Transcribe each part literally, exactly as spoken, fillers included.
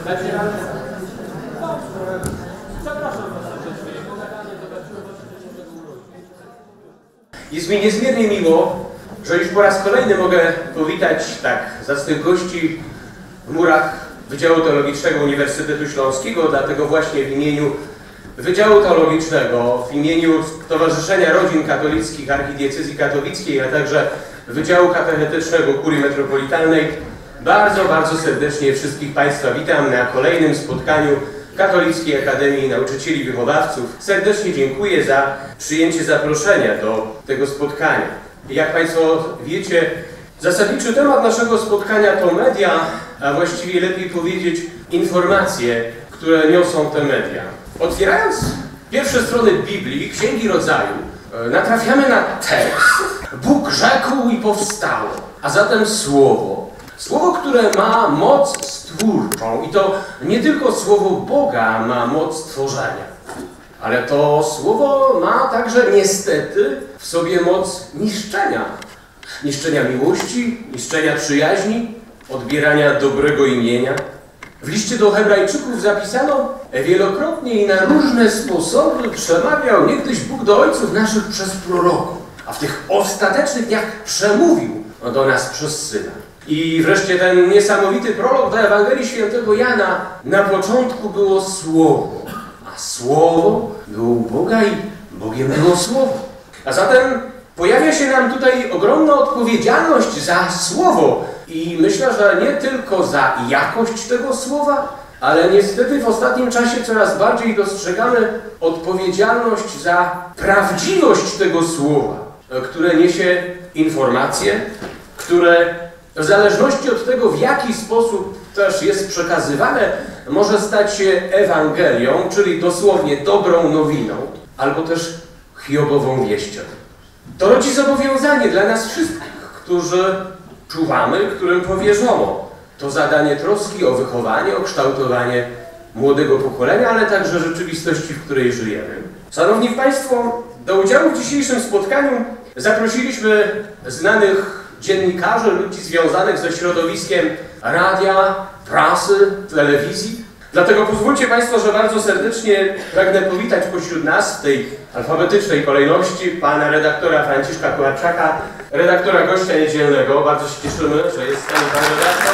Jest mi niezmiernie miło, że już po raz kolejny mogę powitać tak zacnych gości w murach Wydziału Teologicznego Uniwersytetu Śląskiego, dlatego właśnie w imieniu Wydziału Teologicznego, w imieniu Stowarzyszenia Rodzin Katolickich Archidiecezji Katowickiej, a także Wydziału Katechetycznego Kurii Metropolitalnej bardzo, bardzo serdecznie wszystkich Państwa witam na kolejnym spotkaniu Katolickiej Akademii Nauczycieli Wychowawców. Serdecznie dziękuję za przyjęcie zaproszenia do tego spotkania. Jak Państwo wiecie, zasadniczy temat naszego spotkania to media, a właściwie lepiej powiedzieć informacje, które niosą te media. Otwierając pierwsze strony Biblii, Księgi Rodzaju, natrafiamy na tekst: Bóg rzekł i powstało, a zatem Słowo. Słowo, które ma moc stwórczą i to nie tylko Słowo Boga ma moc tworzenia, ale to Słowo ma także niestety w sobie moc niszczenia. Niszczenia miłości, niszczenia przyjaźni, odbierania dobrego imienia. W liście do Hebrajczyków zapisano: wielokrotnie i na różne sposoby przemawiał niegdyś Bóg do ojców naszych przez proroków, a w tych ostatecznych dniach przemówił do nas przez Syna. I wreszcie ten niesamowity prolog do Ewangelii Świętego Jana: na początku było Słowo, a Słowo było u Boga i Bogiem było Słowo. A zatem pojawia się nam tutaj ogromna odpowiedzialność za Słowo i myślę, że nie tylko za jakość tego Słowa, ale niestety w ostatnim czasie coraz bardziej dostrzegamy odpowiedzialność za prawdziwość tego Słowa, które niesie informacje, które w zależności od tego, w jaki sposób też jest przekazywane, może stać się Ewangelią, czyli dosłownie dobrą nowiną, albo też Hiobową wieścią. To rodzi zobowiązanie dla nas wszystkich, którzy czuwamy, którym powierzono to zadanie troski o wychowanie, o kształtowanie młodego pokolenia, ale także rzeczywistości, w której żyjemy. Szanowni Państwo, do udziału w dzisiejszym spotkaniu zaprosiliśmy znanych dziennikarzy, ludzi związanych ze środowiskiem radia, prasy, telewizji. Dlatego pozwólcie Państwo, że bardzo serdecznie pragnę powitać pośród nas w tej alfabetycznej kolejności pana redaktora Franciszka Kołarczaka, redaktora gościa niedzielnego. Bardzo się cieszymy, że jest z nami pan redaktor.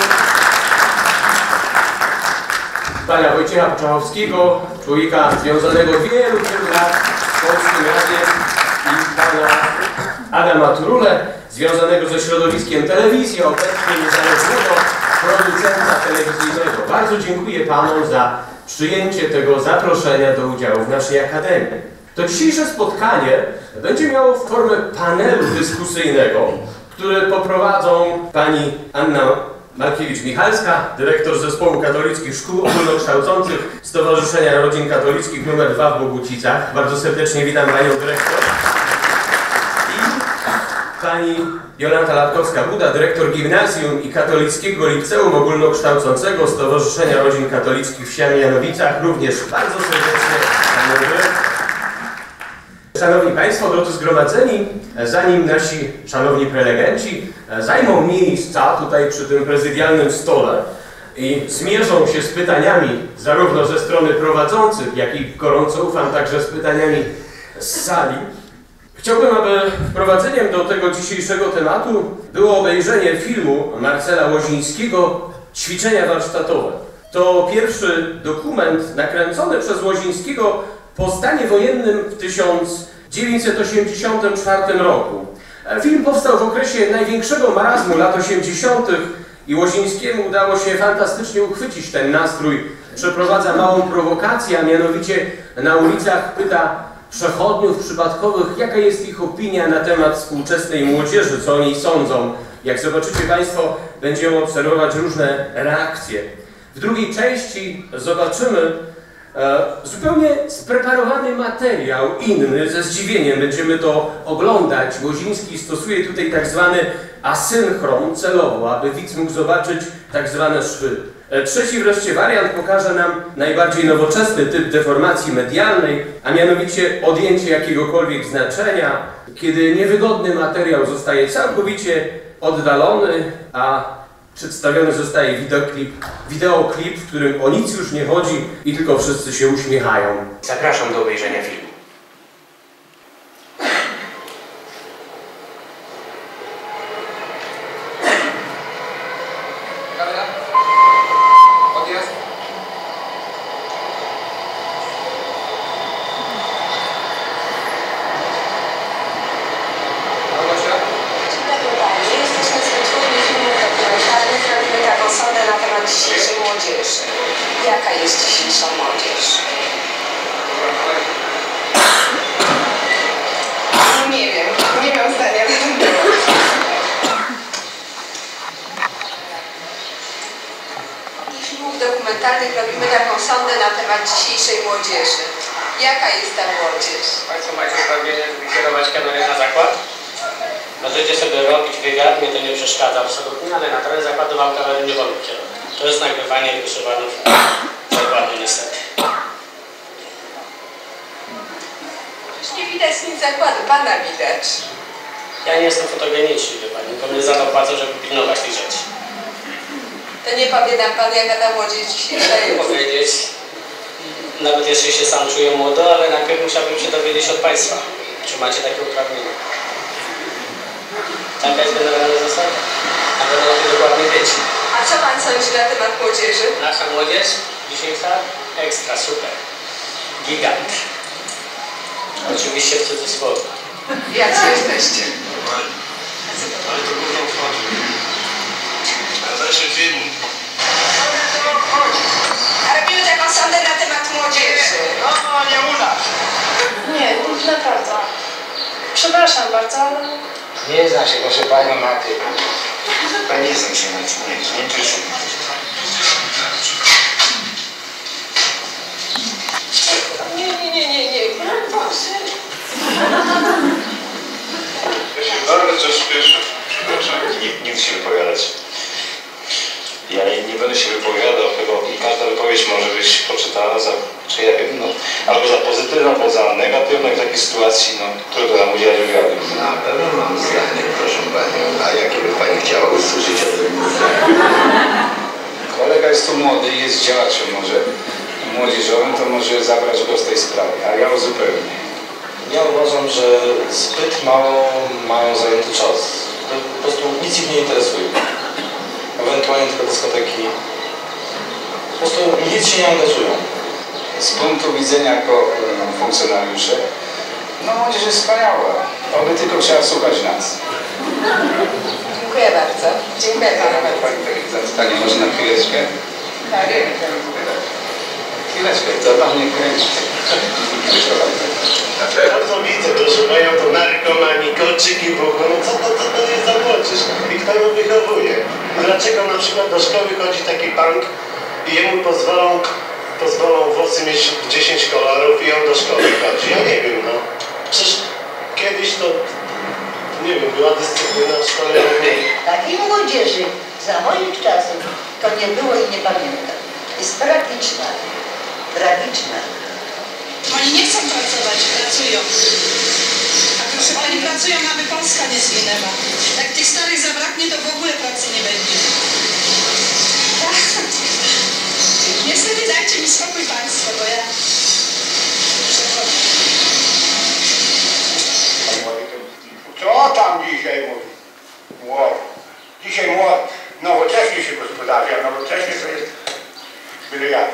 Pana Wojciecha Poczachowskiego, człowieka związanego wielu, wielu lat z Polskim Radiem, i pana Adama Turule, związanego ze środowiskiem telewizji, obecnie niezależnego producenta telewizyjnego. Bardzo dziękuję Panom za przyjęcie tego zaproszenia do udziału w naszej Akademii. To dzisiejsze spotkanie będzie miało formę panelu dyskusyjnego, który poprowadzą pani Anna Markiewicz-Michalska, dyrektor Zespołu Katolickich Szkół Ogólnokształcących Stowarzyszenia Rodzin Katolickich numer dwa w Bogucicach. Bardzo serdecznie witam panią dyrektor. Pani Jolanta Latkowska-Buda, dyrektor Gimnazjum i Katolickiego Liceum Ogólnokształcącego Stowarzyszenia Rodzin Katolickich w Siemianowicach. Również bardzo serdecznie panowie. Szanowni Państwo, drodzy zgromadzeni, zanim nasi szanowni prelegenci zajmą miejsca tutaj przy tym prezydialnym stole i zmierzą się z pytaniami zarówno ze strony prowadzących, jak i gorąco ufam także z pytaniami z sali, chciałbym, aby wprowadzeniem do tego dzisiejszego tematu było obejrzenie filmu Marcela Łozińskiego „Ćwiczenia warsztatowe”. To pierwszy dokument nakręcony przez Łozińskiego po stanie wojennym w tysiąc dziewięćset osiemdziesiątym czwartym roku. Film powstał w okresie największego marazmu lat osiemdziesiątych i Łozińskiemu udało się fantastycznie uchwycić ten nastrój. Przeprowadza małą prowokację, a mianowicie na ulicach pyta przechodniów przypadkowych, jaka jest ich opinia na temat współczesnej młodzieży, co o niej sądzą. Jak zobaczycie Państwo, będziemy obserwować różne reakcje. W drugiej części zobaczymy e, zupełnie spreparowany materiał, inny, ze zdziwieniem będziemy to oglądać. Łoziński stosuje tutaj tak zwany asynchron celowo, aby widz mógł zobaczyć tak zwane szwy. Trzeci wreszcie wariant pokaże nam najbardziej nowoczesny typ deformacji medialnej, a mianowicie odjęcie jakiegokolwiek znaczenia, kiedy niewygodny materiał zostaje całkowicie oddalony, a przedstawiony zostaje wideoklip, wideoklip, w którym o nic już nie chodzi i tylko wszyscy się uśmiechają. Zapraszam do obejrzenia filmu. Kamera? Odjazd? Olosia? Jesteśmy z wytwórni filmów dokumentalnych, robimy taką sondę na temat dzisiejszej młodzieży. Jaka jest dzisiejsza młodzież? Nie wiem, nie mam zdania na ten temat. Filmów dokumentalnych robimy taką sondę na temat dzisiejszej młodzieży. Jaka jest ta młodzież? Państwo macie uprawnienie, żeby kierować kamerę na zakład? Możecie sobie robić wywiad, mnie to nie przeszkadza absolutnie, ale na teren zakładu wam kamery nie wolno kierować. To jest nagrywanie wyszywano w zakładu niestety. Już nie widać nic zakładu, pana widać. Ja nie jestem fotogeniczny, wie pani, tylko mnie za to płacą, żeby pilnować tych rzeczy. To nie powie nam pan, jaka ta młodzież dzisiejsza jest. Powiedzieć, nawet jeśli się sam czuję młodo, ale najpierw musiałbym się dowiedzieć od państwa, czy macie takie uprawnienia. Taka jest generalna zasada. A będą o tym dokładnie wiedzieć. A co pan sądzi na temat młodzieży? Nasza młodzież dzisiejsza ekstra, super. Gigant. Oczywiście w cudzysłowie. Jacy jesteście? Ale to gówno wchodzi. A zaszły film. A robimy taką sondę na temat młodzieży. No, nie u nas. Nie, naprawdę. Przepraszam bardzo, ale... Nie zna się, proszę panią, na tym. Ja nie znam się na tym, nie, nie interesuje mnie. Nie, nie, nie, nie, nie. Boże. Ja się bardzo coś spieszę. Przepraszam, nie, nie chcę się wypowiadać. Ja nie, nie będę się wypowiadał, tylko każda wypowiedź może być poczytana za, czy ja wiem, no, albo za pozytywną, albo za negatywną w takiej sytuacji, no, trudno nam udzielać wywiadu. Na pewno mam zdanie, proszę panią. A jakie by pani chciała usłyszeć od mnie? Kolega jest tu młody i jest działaczem może młodzieżowym, to może zabrać głos w tej sprawie, a ja uzupełnię. Ja uważam, że zbyt mało mają zajęty czas. To po prostu nic ich nie interesuje. Ewentualnie tylko dyskoteki. Po prostu nic się nie angażują. Z punktu widzenia jako um, funkcjonariusze, no młodzież jest wspaniała. Oby tylko trzeba słuchać nas. Dziękuję bardzo. Dziękuję panu bardzo. Pani takie zapytanie, może na chwileczkę? Tak. Chwileczkę, to pan nie kręci. Ja to widzę, proszę mają to narkomani, kolczyki w uchu, no co to, co to jest za młodzież? I kto ją wychowuje? Dlaczego na przykład do szkoły chodzi taki punk i jemu pozwolą, pozwolą włosy mieć dziesięć kolorów i on do szkoły chodzi? Ja nie wiem, no. Przecież kiedyś to, nie wiem, była dyscyplina w szkole. Takiej młodzieży za moich czasów to nie było i nie pamiętam. Jest tragiczna, tragiczna. Oni nie chcą pracować, pracują. A proszę pani, pracują, aby Polska nie zginęła. Jak tych starych zabraknie, to w ogóle pracy nie będzie. Tak. Niestety dajcie mi spokój państwo, bo ja... przechodzę. Co tam dzisiaj mówi? Młody. Dzisiaj młody. Nowocześnie się gospodarza, nowocześnie to jest byle jak.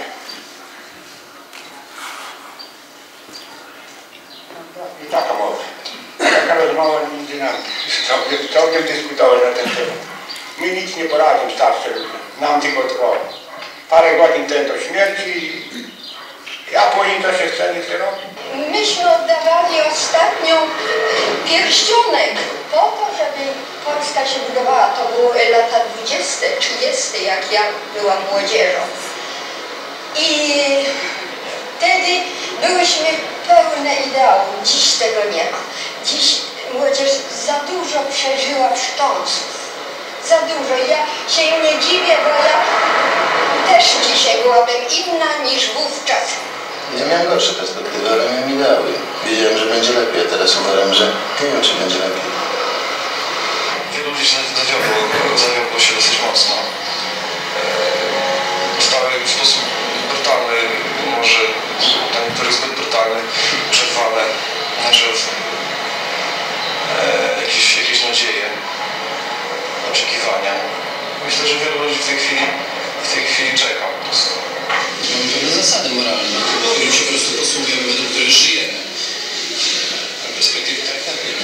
I taka mowa. Taka rozmowa między nami. Całkiem, całkiem dyskutować na ten temat. My nic nie poradzimy, starsze ludzie. Nam tylko trwało. Parę godzin ten do śmierci. Ja po nim to się chce, nie chce robić. Myśmy oddawali ostatnio pierścionek po to, żeby Polska się budowała. To były lata dwudzieste, trzydzieste, jak ja byłam młodzieżą. I wtedy byłyśmy pełne ideału. Dziś tego nie ma. Dziś młodzież za dużo przeżyła wstrząsów. Za dużo. Ja się im nie dziwię, bo ja też dzisiaj byłabym inna niż wówczas. Ja miałem gorsze perspektywy, ale miałem ideały. Wiedziałem, że będzie lepiej, a teraz uważam, że nie wiem, czy będzie lepiej. wielu ludzi się zawiodło, zawiodło się dosyć mocno. Zostały w sposób brutalny, może dla niektórych zbyt brutalny, przerwane przez e, jakieś, jakieś nadzieje, oczekiwania. Myślę, że wielu ludzi w tej chwili, w tej chwili czeka po prostu. Mamy pewne zasady moralne, którym się po prostu posługujemy, według których żyjemy. A perspektywy tak tak nie ma.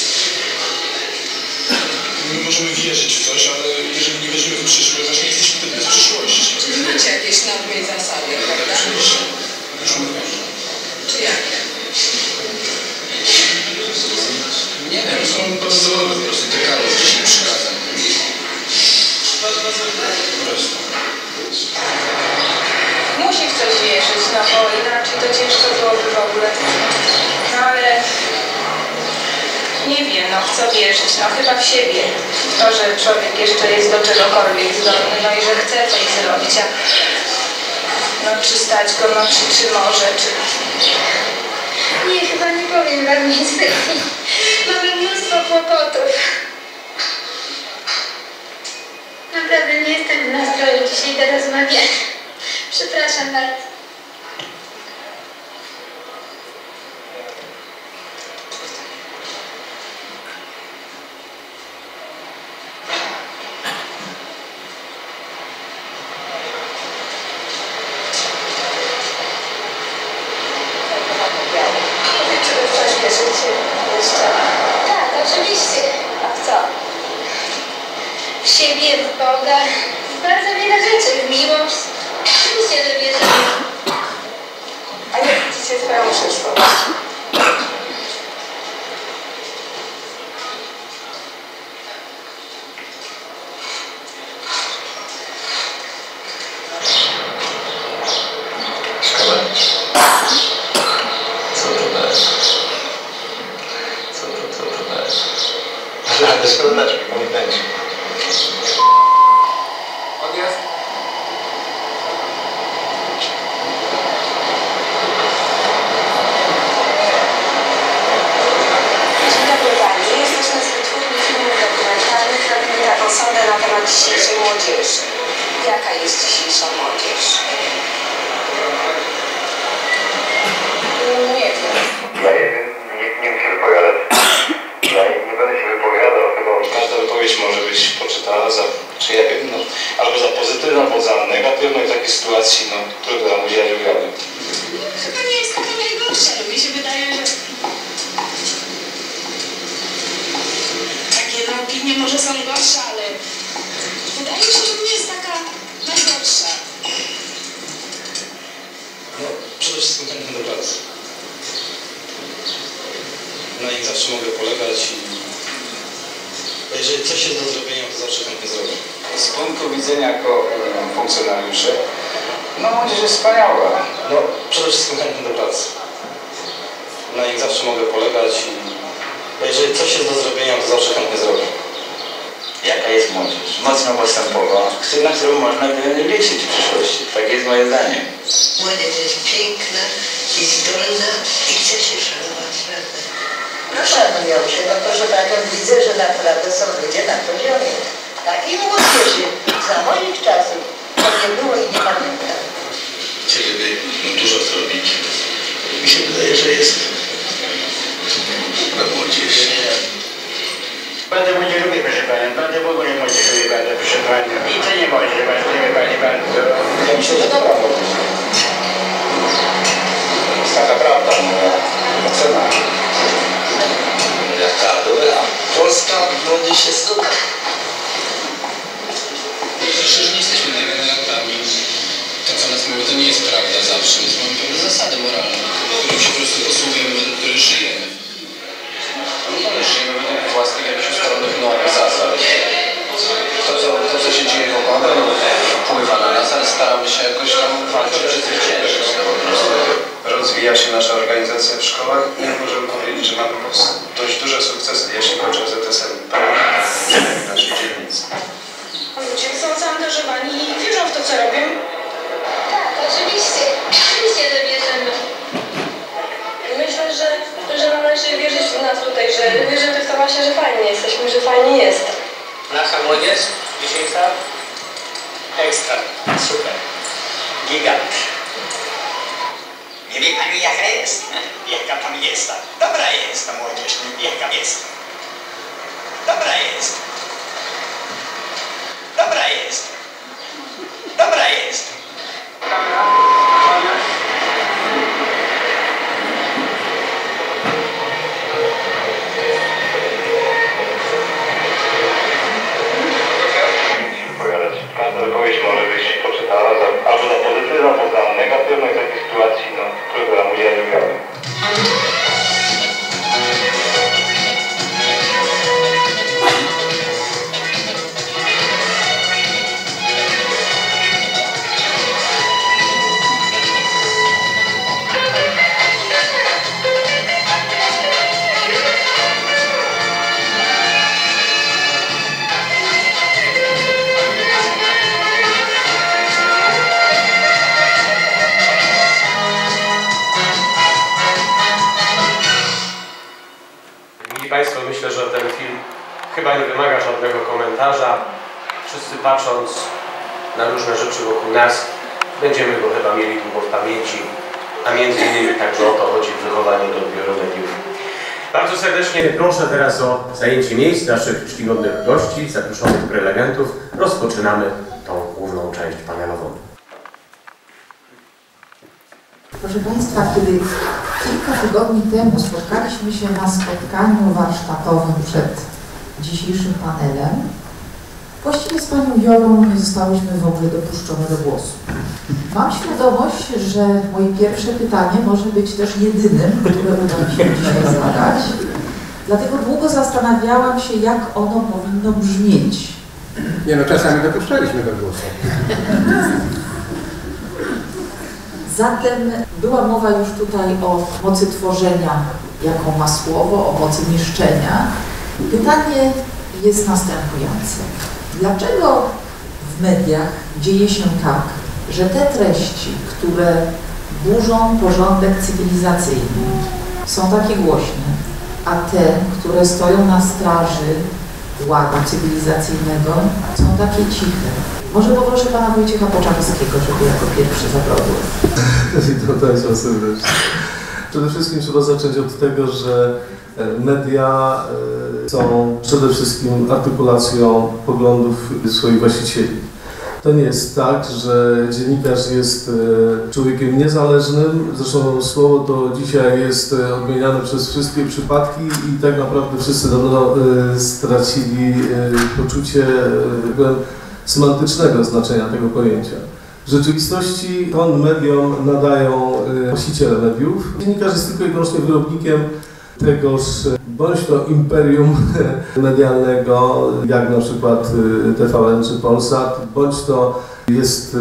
My możemy wierzyć w coś, ale jeżeli nie wierzymy w przyszłość, właśnie jesteśmy wtedy bez przyszłości. Macie jakieś normy i zasady, prawda? Oczywiście. Już mówię. Czy jakie? Nie wiem, są podstawowe po prostu dekalog dziesięć przykazań. Po prostu. Musi w coś wierzyć, no bo inaczej to ciężko byłoby w ogóle. No ale nie wiem, no w co wierzyć, no chyba w siebie. W to, że człowiek jeszcze jest do czegokolwiek zdolny, no i że chce coś zrobić, a no czy stać go, no czy, czy może, czy... Nie, chyba nie powiem wam niestety. Mamy mnóstwo kłopotów. Naprawdę nie jestem w nastroju dzisiaj do rozmawiania. Przepraszam bardzo. Czy wy w coś wierzycie jeszcze? Tak, oczywiście. A w co? W siebie, w Boga, w bardzo wiele rzeczy, w miłość. Oczywiście, że wierzę. A jak widzicie swoją przyszłość? Szkoda. Co to dać? Co to, co to dać? Ale szkoda dać, bo nie będzie. Odjazd. Dzień dobry Pani. Jesteśmy z wytwórni filmów dokumentalnych. Robimy taką sondę na temat dzisiejszej młodzieży. Jaka jest dzisiejsza młodzież? Nie wiem. Ja nie wiem, nie, nie muszę wypowiadać. Ja nie będę się wypowiadał, chyba Każda wypowiedź może być poczytana za, czy ja wiem, no, albo za pozytywną, albo za negatywną i w takiej sytuacji, no, trudno nam udzielać wywiadu. Chyba nie jest taka najgorsza, bo mi się wydaje, że takie na opinie może są gorsze, ale wydaje mi się, że nie jest taka najgorsza. No, przede wszystkim chętny do pracy. Na nich zawsze mogę polegać i jeżeli coś jest do zrobienia, to zawsze chętnie zrobię. Z punktu widzenia jako e, funkcjonariusze, no młodzież jest wspaniała. No, przede wszystkim chętny do pracy. Na nich zawsze mogę polegać i jeżeli coś jest do zrobienia, to zawsze chętnie zrobię. Jaka jest młodzież? Mocno postępowa, na którą można by liczyć w przyszłości. Tak jest moje zdanie. Młodzież jest piękna i zdolna i chce się szanować, prawda? No szanują się, no proszę Panią, widzę, że naprawdę są ludzie na poziomie. Takiej młodzieży za moich czasów to nie było i nie pamiętam. Chcieliby no, dużo zrobić. Mi się wydaje, że jest na młodzież. Bardzo młodzież lubię, proszę Pana, bardzo w ogóle młodzież lubię bardzo, proszę Pana. I to nie młodzież, bardzo lubię Pani bardzo. Ja myślę, że dobra młodzież. To jest taka prawda, moja ocena. Jaka dobra. Polska młodzież jest dobra. Przecież nie jesteśmy degeneratami. To, co nas mówi, to nie jest prawda zawsze. Więc mamy pewne zasady moralne, którym się po prostu posługujemy, według których żyjemy. No ale żyjemy według własnych jakichś ustalonych norm, zasad. To co, to, co się dzieje wokół, no, wpływa na nas, ale staramy się jakoś tam walczyć, przezwyciężyć to po prostu. Rozwija się nasza organizacja w szkołach i możemy powiedzieć, że mamy dość duże sukcesy, jeśli chodzi o Z S M w naszej dzielnicy. Ludzie są zaangażowani i wierzą w to, co robią. Tak, oczywiście. Oczywiście, że wierzymy. Myślę, że, że należy wierzyć w nas tutaj, że wierzymy w to właśnie, że fajnie jesteśmy, że fajnie jest. Nasza młodzież dzisiejsza? Ekstra, super, gigant. Nie wie pani jaka jest? Jaka tam jest? Dobra jest ta młodzież, jaka jest? Dobra jest. Dobra jest. Dobra jest. Każda wypowiedź może być poczytana za, albo za pozytywną, albo za negatywną i w takiej sytuacji no, program udzielny. Państwo, myślę, że ten film chyba nie wymaga żadnego komentarza. Wszyscy patrząc na różne rzeczy wokół nas, będziemy go chyba mieli długo w pamięci, a między innymi także o to chodzi w wychowaniu do odbioru mediów. Bardzo serdecznie proszę teraz o zajęcie miejsc naszych czcigodnych gości, zaproszonych prelegentów. Rozpoczynamy tą główną część panelową. Proszę Państwa, kiedy kilka tygodni temu spotkaliśmy się na spotkaniu warsztatowym przed dzisiejszym panelem, właściwie z Panią Jolą nie zostałyśmy w ogóle dopuszczone do głosu. Mam świadomość, że moje pierwsze pytanie może być też jedynym, które uda mi się dzisiaj zadać. Dlatego długo zastanawiałam się, jak ono powinno brzmieć. Nie no, czasami dopuszczaliśmy do głosu. Zatem była mowa już tutaj o mocy tworzenia, jaką ma słowo, o mocy niszczenia. Pytanie jest następujące. Dlaczego w mediach dzieje się tak, że te treści, które burzą porządek cywilizacyjny, są takie głośne, a te, które stoją na straży ładu cywilizacyjnego, są takie ciche? Może poproszę Pana Wojciecha Poczarskiego, żeby jako pierwszy zabrał głos. Witam Państwa serdecznie. Przede wszystkim trzeba zacząć od tego, że media są przede wszystkim artykulacją poglądów swoich właścicieli. To nie jest tak, że dziennikarz jest człowiekiem niezależnym. Zresztą słowo to dzisiaj jest odmieniane przez wszystkie przypadki i tak naprawdę wszyscy dawno stracili poczucie semantycznego znaczenia tego pojęcia. W rzeczywistości ton mediom nadają właściciele mediów. Dziennikarz jest tylko i wyłącznie wyrobnikiem tegoż bądź to imperium medialnego, jak na przykład T V N czy Polsat, bądź to jest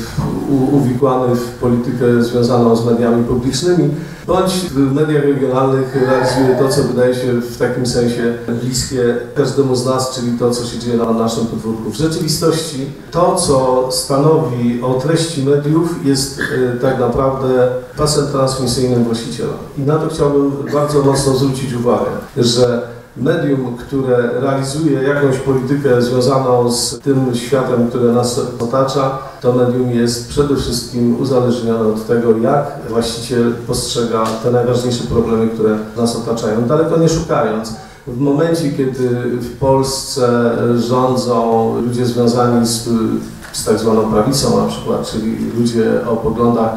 uwikłany w politykę związaną z mediami publicznymi, bądź w mediach regionalnych realizuje to, co wydaje się w takim sensie bliskie każdemu z nas, czyli to, co się dzieje na naszym podwórku. W rzeczywistości to, co stanowi o treści mediów, jest tak naprawdę pasem transmisyjnym właściciela. I na to chciałbym bardzo mocno zwrócić uwagę, że medium, które realizuje jakąś politykę związaną z tym światem, który nas otacza, to medium jest przede wszystkim uzależnione od tego, jak właściciel postrzega te najważniejsze problemy, które nas otaczają, daleko nie szukając. W momencie, kiedy w Polsce rządzą ludzie związani z, z tak zwaną prawicą na przykład, czyli ludzie o poglądach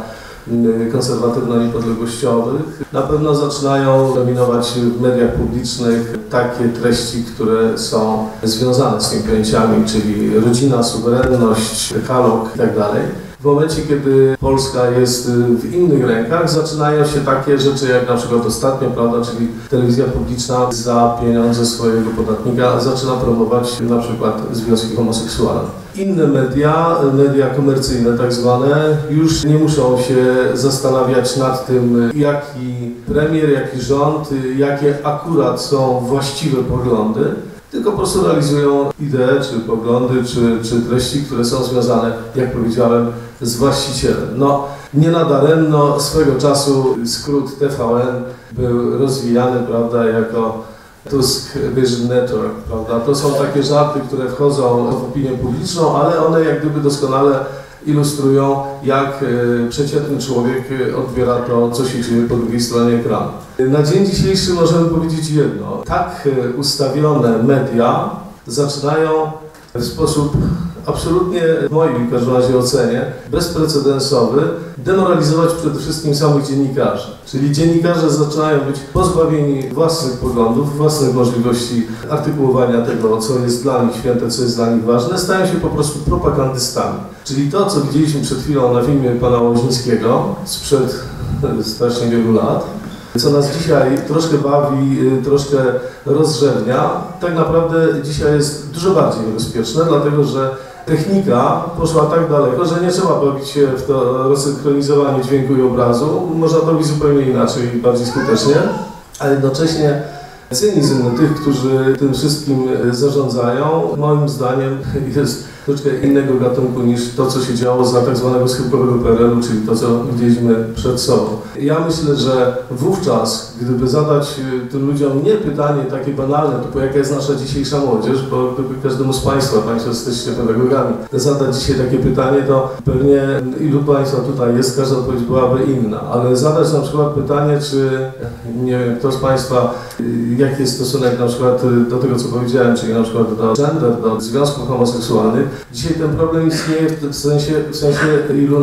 konserwatywno-niepodległościowych, na pewno zaczynają dominować w mediach publicznych takie treści, które są związane z tymi pojęciami, czyli rodzina, suwerenność, dekalog itd. W momencie, kiedy Polska jest w innych rękach, zaczynają się takie rzeczy jak na przykład ostatnio, prawda, czyli telewizja publiczna za pieniądze swojego podatnika zaczyna promować na przykład związki homoseksualne. Inne media, media komercyjne tak zwane, już nie muszą się zastanawiać nad tym, jaki premier, jaki rząd, jakie akurat są właściwe poglądy, tylko po prostu realizują idee, czy poglądy, czy, czy treści, które są związane, jak powiedziałem, z właścicielem. No, nie nadaremno swego czasu skrót T V N był rozwijany, prawda, jako Tusk Vision Network, prawda? To są takie żarty, które wchodzą w opinię publiczną, ale one jak gdyby doskonale ilustrują, jak przeciętny człowiek odbiera to, co się dzieje po drugiej stronie ekranu. Na dzień dzisiejszy możemy powiedzieć jedno. Tak ustawione media zaczynają w sposób absolutnie, w mojej w każdym razie ocenie, bezprecedensowy, demoralizować przede wszystkim samych dziennikarzy. Czyli dziennikarze zaczynają być pozbawieni własnych poglądów, własnych możliwości artykułowania tego, co jest dla nich święte, co jest dla nich ważne, stają się po prostu propagandystami. Czyli to, co widzieliśmy przed chwilą na filmie pana Łozińskiego sprzed strasznie wielu lat, co nas dzisiaj troszkę bawi, troszkę rozrzewnia, tak naprawdę dzisiaj jest dużo bardziej niebezpieczne, dlatego że technika poszła tak daleko, że nie trzeba bawić się w to rozsynchronizowanie dźwięku i obrazu. Można to robić zupełnie inaczej, bardziej skutecznie, a jednocześnie cynizm tych, którzy tym wszystkim zarządzają, moim zdaniem jest troszkę innego gatunku niż to, co się działo za tak zwanego schyłkowego P R L u, czyli to, co widzieliśmy przed sobą. Ja myślę, że wówczas, gdyby zadać tym ludziom nie pytanie takie banalne, typu jaka jest nasza dzisiejsza młodzież, bo gdyby każdemu z Państwa, Państwo jesteście pedagogami, zadać dzisiaj takie pytanie, to pewnie ilu Państwa tutaj jest, każda odpowiedź byłaby inna, ale zadać na przykład pytanie, czy nie wiem, kto z Państwa, jaki jest stosunek na przykład do tego, co powiedziałem, czyli na przykład do gender, do związków homoseksualnych. Dzisiaj ten problem istnieje w sensie, w sensie ilu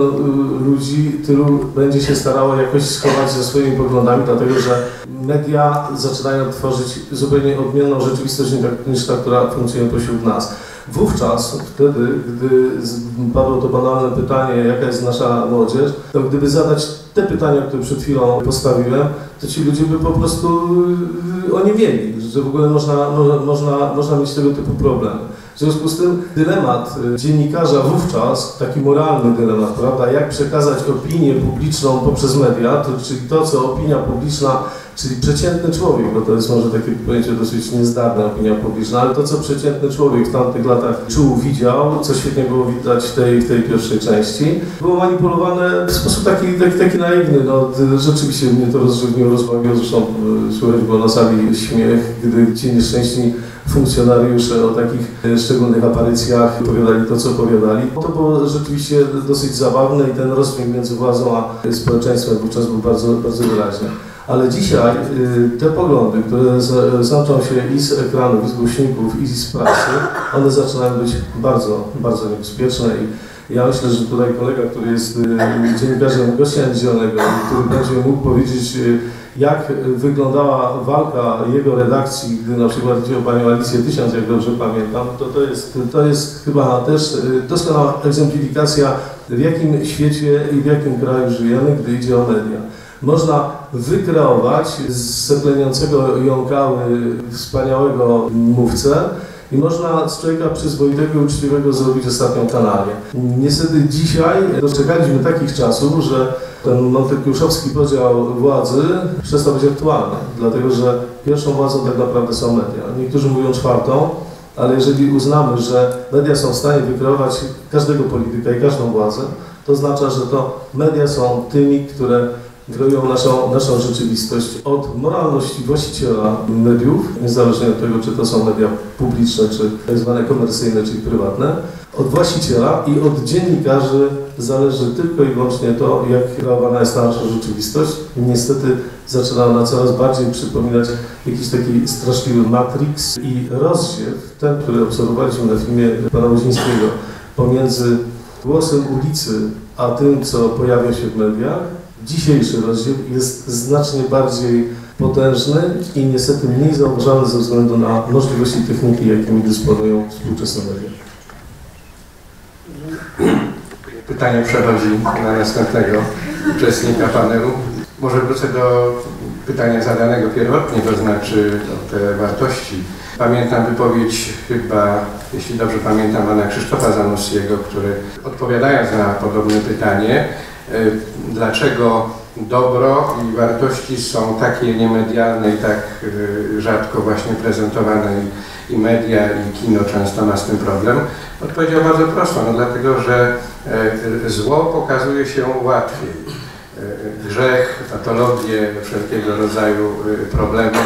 ludzi, tylu będzie się starało jakoś schować ze swoimi poglądami, dlatego że media zaczynają tworzyć zupełnie odmienną rzeczywistość niż ta, która funkcjonuje pośród nas. Wówczas, wtedy, gdy padło to banalne pytanie, jaka jest nasza młodzież, to gdyby zadać te pytania, które przed chwilą postawiłem, to ci ludzie by po prostu oniemieli, że w ogóle można, można, można mieć tego typu problemy. W związku z tym dylemat dziennikarza wówczas, taki moralny dylemat, prawda, jak przekazać opinię publiczną poprzez media, to, czyli to, co opinia publiczna, czyli przeciętny człowiek, bo to jest może takie pojęcie dosyć niezdarne, opinia publiczna, ale to, co przeciętny człowiek w tamtych latach czuł, widział, co świetnie było widać w tej, w tej pierwszej części, było manipulowane w sposób taki, taki, taki naiwny. No, rzeczywiście mnie to rozrzewniło, rozbawiło, zresztą słychać było na sali śmiech, gdy ci nieszczęśni funkcjonariusze o takich szczególnych aparycjach opowiadali to, co opowiadali. To było rzeczywiście dosyć zabawne i ten rozdźwięk między władzą a społeczeństwem wówczas był bardzo, bardzo wyraźny. Ale dzisiaj te poglądy, które zaczą się i z ekranów, i z głośników, i z prasy, one zaczynają być bardzo, bardzo niebezpieczne i ja myślę, że tutaj kolega, który jest dziennikarzem Gościa Niedzielnego, który będzie mógł powiedzieć, jak wyglądała walka jego redakcji, gdy na przykład chodzi o panią Alicję Tysiąc, jak dobrze pamiętam, to to jest, to jest chyba też doskonała egzemplifikacja, w jakim świecie i w jakim kraju żyjemy, gdy idzie o media. Można wykreować z sepleniącego jąkały wspaniałego mówcę i można z człowieka przyzwoitego i uczciwego zrobić ostatnią kanalię. Niestety dzisiaj doczekaliśmy takich czasów, że ten montekiuszowski podział władzy przestał być aktualny, dlatego że pierwszą władzą tak naprawdę są media. Niektórzy mówią czwartą, ale jeżeli uznamy, że media są w stanie wykreować każdego polityka i każdą władzę, to oznacza, że to media są tymi, które kreują naszą, naszą rzeczywistość od moralności właściciela mediów, niezależnie od tego, czy to są media publiczne, czy tak zwane komercyjne, czyli prywatne, od właściciela i od dziennikarzy zależy tylko i wyłącznie to, jak kreowana jest nasza rzeczywistość. Niestety zaczyna ona coraz bardziej przypominać jakiś taki straszliwy matrix i rozziew, ten, który obserwowaliśmy na filmie pana Łozińskiego, pomiędzy głosem ulicy a tym, co pojawia się w mediach. Dzisiejszy rozdział jest znacznie bardziej potężny i niestety mniej zauważalny ze względu na możliwości techniki, jakimi dysponują współczesne media. Pytanie przechodzi na następnego uczestnika panelu. Może wrócę do pytania zadanego pierwotnie, to znaczy o te wartości. Pamiętam wypowiedź chyba, jeśli dobrze pamiętam, pana Krzysztofa Zanussiego, który odpowiadając na podobne pytanie, dlaczego dobro i wartości są takie niemedialne i tak rzadko właśnie prezentowane i media i kino często ma z tym problem, odpowiedział bardzo prosto, no dlatego, że zło pokazuje się łatwiej. grzech, patologie, wszelkiego rodzaju problemy,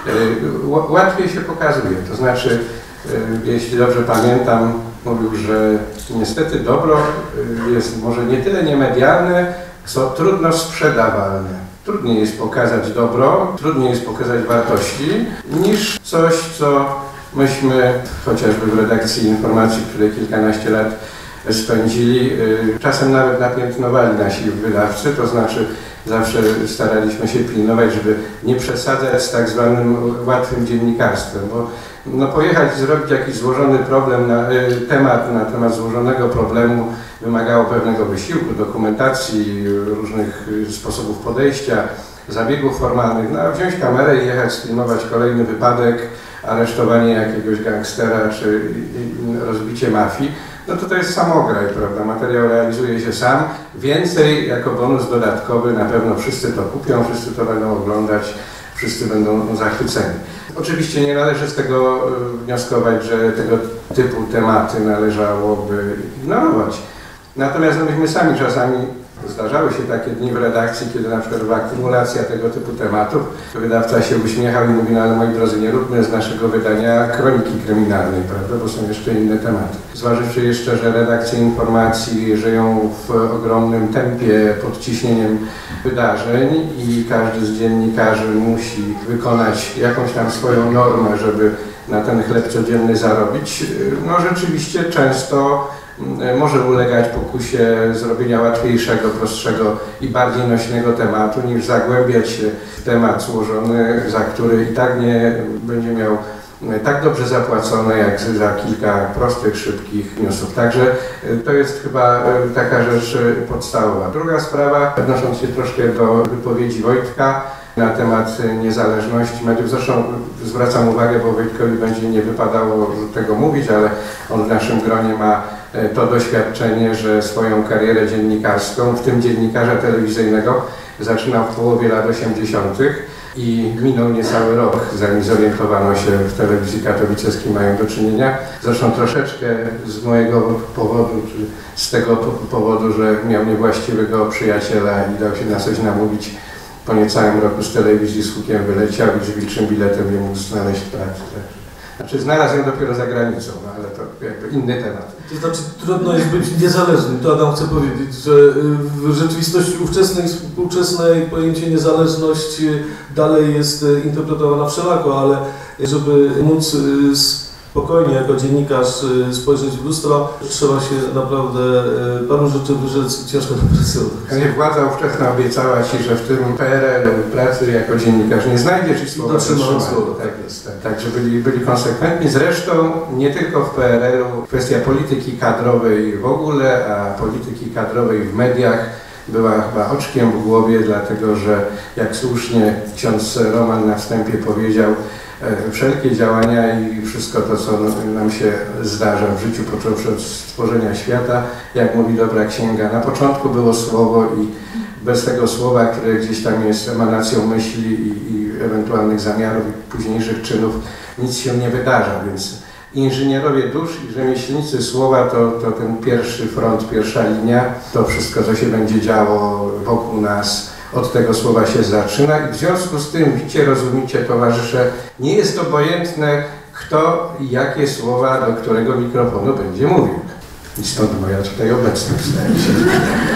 łatwiej się pokazuje. To znaczy, jeśli dobrze pamiętam, mówił, że niestety dobro jest może nie tyle niemedialne, co trudno sprzedawalne. Trudniej jest pokazać dobro, trudniej jest pokazać wartości, niż coś, co myśmy, chociażby w redakcji informacji, w której kilkanaście lat spędzili, czasem nawet napiętnowali nasi wydawcy, to znaczy zawsze staraliśmy się pilnować, żeby nie przesadzać z tak zwanym łatwym dziennikarstwem, bo no, pojechać i zrobić jakiś złożony problem, na, temat na temat złożonego problemu wymagało pewnego wysiłku, dokumentacji, różnych sposobów podejścia, zabiegów formalnych, no a wziąć kamerę i jechać sfilmować kolejny wypadek, aresztowanie jakiegoś gangstera czy rozbicie mafii, no to to jest samograj, prawda? Materiał realizuje się sam. Więcej jako bonus dodatkowy na pewno wszyscy to kupią, wszyscy to będą oglądać, wszyscy będą zachwyceni. Oczywiście nie należy z tego wnioskować, że tego typu tematy należałoby ignorować. Natomiast no, myśmy sami czasami, zdarzały się takie dni w redakcji, kiedy na przykład była akumulacja tego typu tematów, wydawca się uśmiechał i mówi, no ale moi drodzy, nie róbmy z naszego wydania kroniki kryminalnej, prawda, bo są jeszcze inne tematy. Zważywszy jeszcze, że redakcje informacji żyją w ogromnym tempie pod ciśnieniem wydarzeń i każdy z dziennikarzy musi wykonać jakąś tam swoją normę, żeby na ten chleb codzienny zarobić, no rzeczywiście często może ulegać pokusie zrobienia łatwiejszego, prostszego i bardziej nośnego tematu, niż zagłębiać się w temat złożony, za który i tak nie będzie miał tak dobrze zapłacone, jak za kilka prostych, szybkich newsów. Także to jest chyba taka rzecz podstawowa. Druga sprawa, odnosząc się troszkę do wypowiedzi Wojtka na temat niezależności mediów. Zresztą zwracam uwagę, bo Wojtkowi będzie nie wypadało tego mówić, ale on w naszym gronie ma to doświadczenie, że swoją karierę dziennikarską, w tym dziennikarza telewizyjnego, zaczynał w połowie lat osiemdziesiątych i minął niecały rok, zanim zorientowano się w telewizji Katowice, z kim mają do czynienia. Zresztą troszeczkę z mojego powodu, czy z tego powodu, że miał niewłaściwego przyjaciela i dał się na coś namówić, po niecałym roku z telewizji z hukiem wyleciał i z wilczym biletem nie mógł znaleźć pracy. Znaczy znalazł ją dopiero za granicą, no ale to jakby inny temat. To znaczy trudno jest być niezależnym, to Adam chce powiedzieć, że w rzeczywistości ówczesnej, współczesnej pojęcie niezależność dalej jest interpretowana wszelako, ale żeby móc spokojnie jako dziennikarz spojrzeć w lustro, trzeba się naprawdę paru rzeczy wyrzec i ciężko napracować. Władza ówczesna obiecała Ci, że w tym P R L pracy jako dziennikarz nie znajdziesz i słowa dotrzymała. Tak jest, tak. Także byli, byli konsekwentni. Zresztą nie tylko w P R L u kwestia polityki kadrowej w ogóle, a polityki kadrowej w mediach była chyba oczkiem w głowie, dlatego że jak słusznie ksiądz Roman na wstępie powiedział, wszelkie działania i wszystko to, co nam się zdarza w życiu, począwszy od stworzenia świata, jak mówi dobra księga, na początku było słowo i bez tego słowa, które gdzieś tam jest emanacją myśli i, i ewentualnych zamiarów i późniejszych czynów, nic się nie wydarza, więc inżynierowie dusz i rzemieślnicy słowa to, to ten pierwszy front, pierwsza linia, to wszystko, co się będzie działo wokół nas, od tego słowa się zaczyna i w związku z tym, widzicie, rozumicie, towarzysze, nie jest obojętne, kto i jakie słowa do którego mikrofonu będzie mówił. I stąd moja tutaj obecność, zdaje się.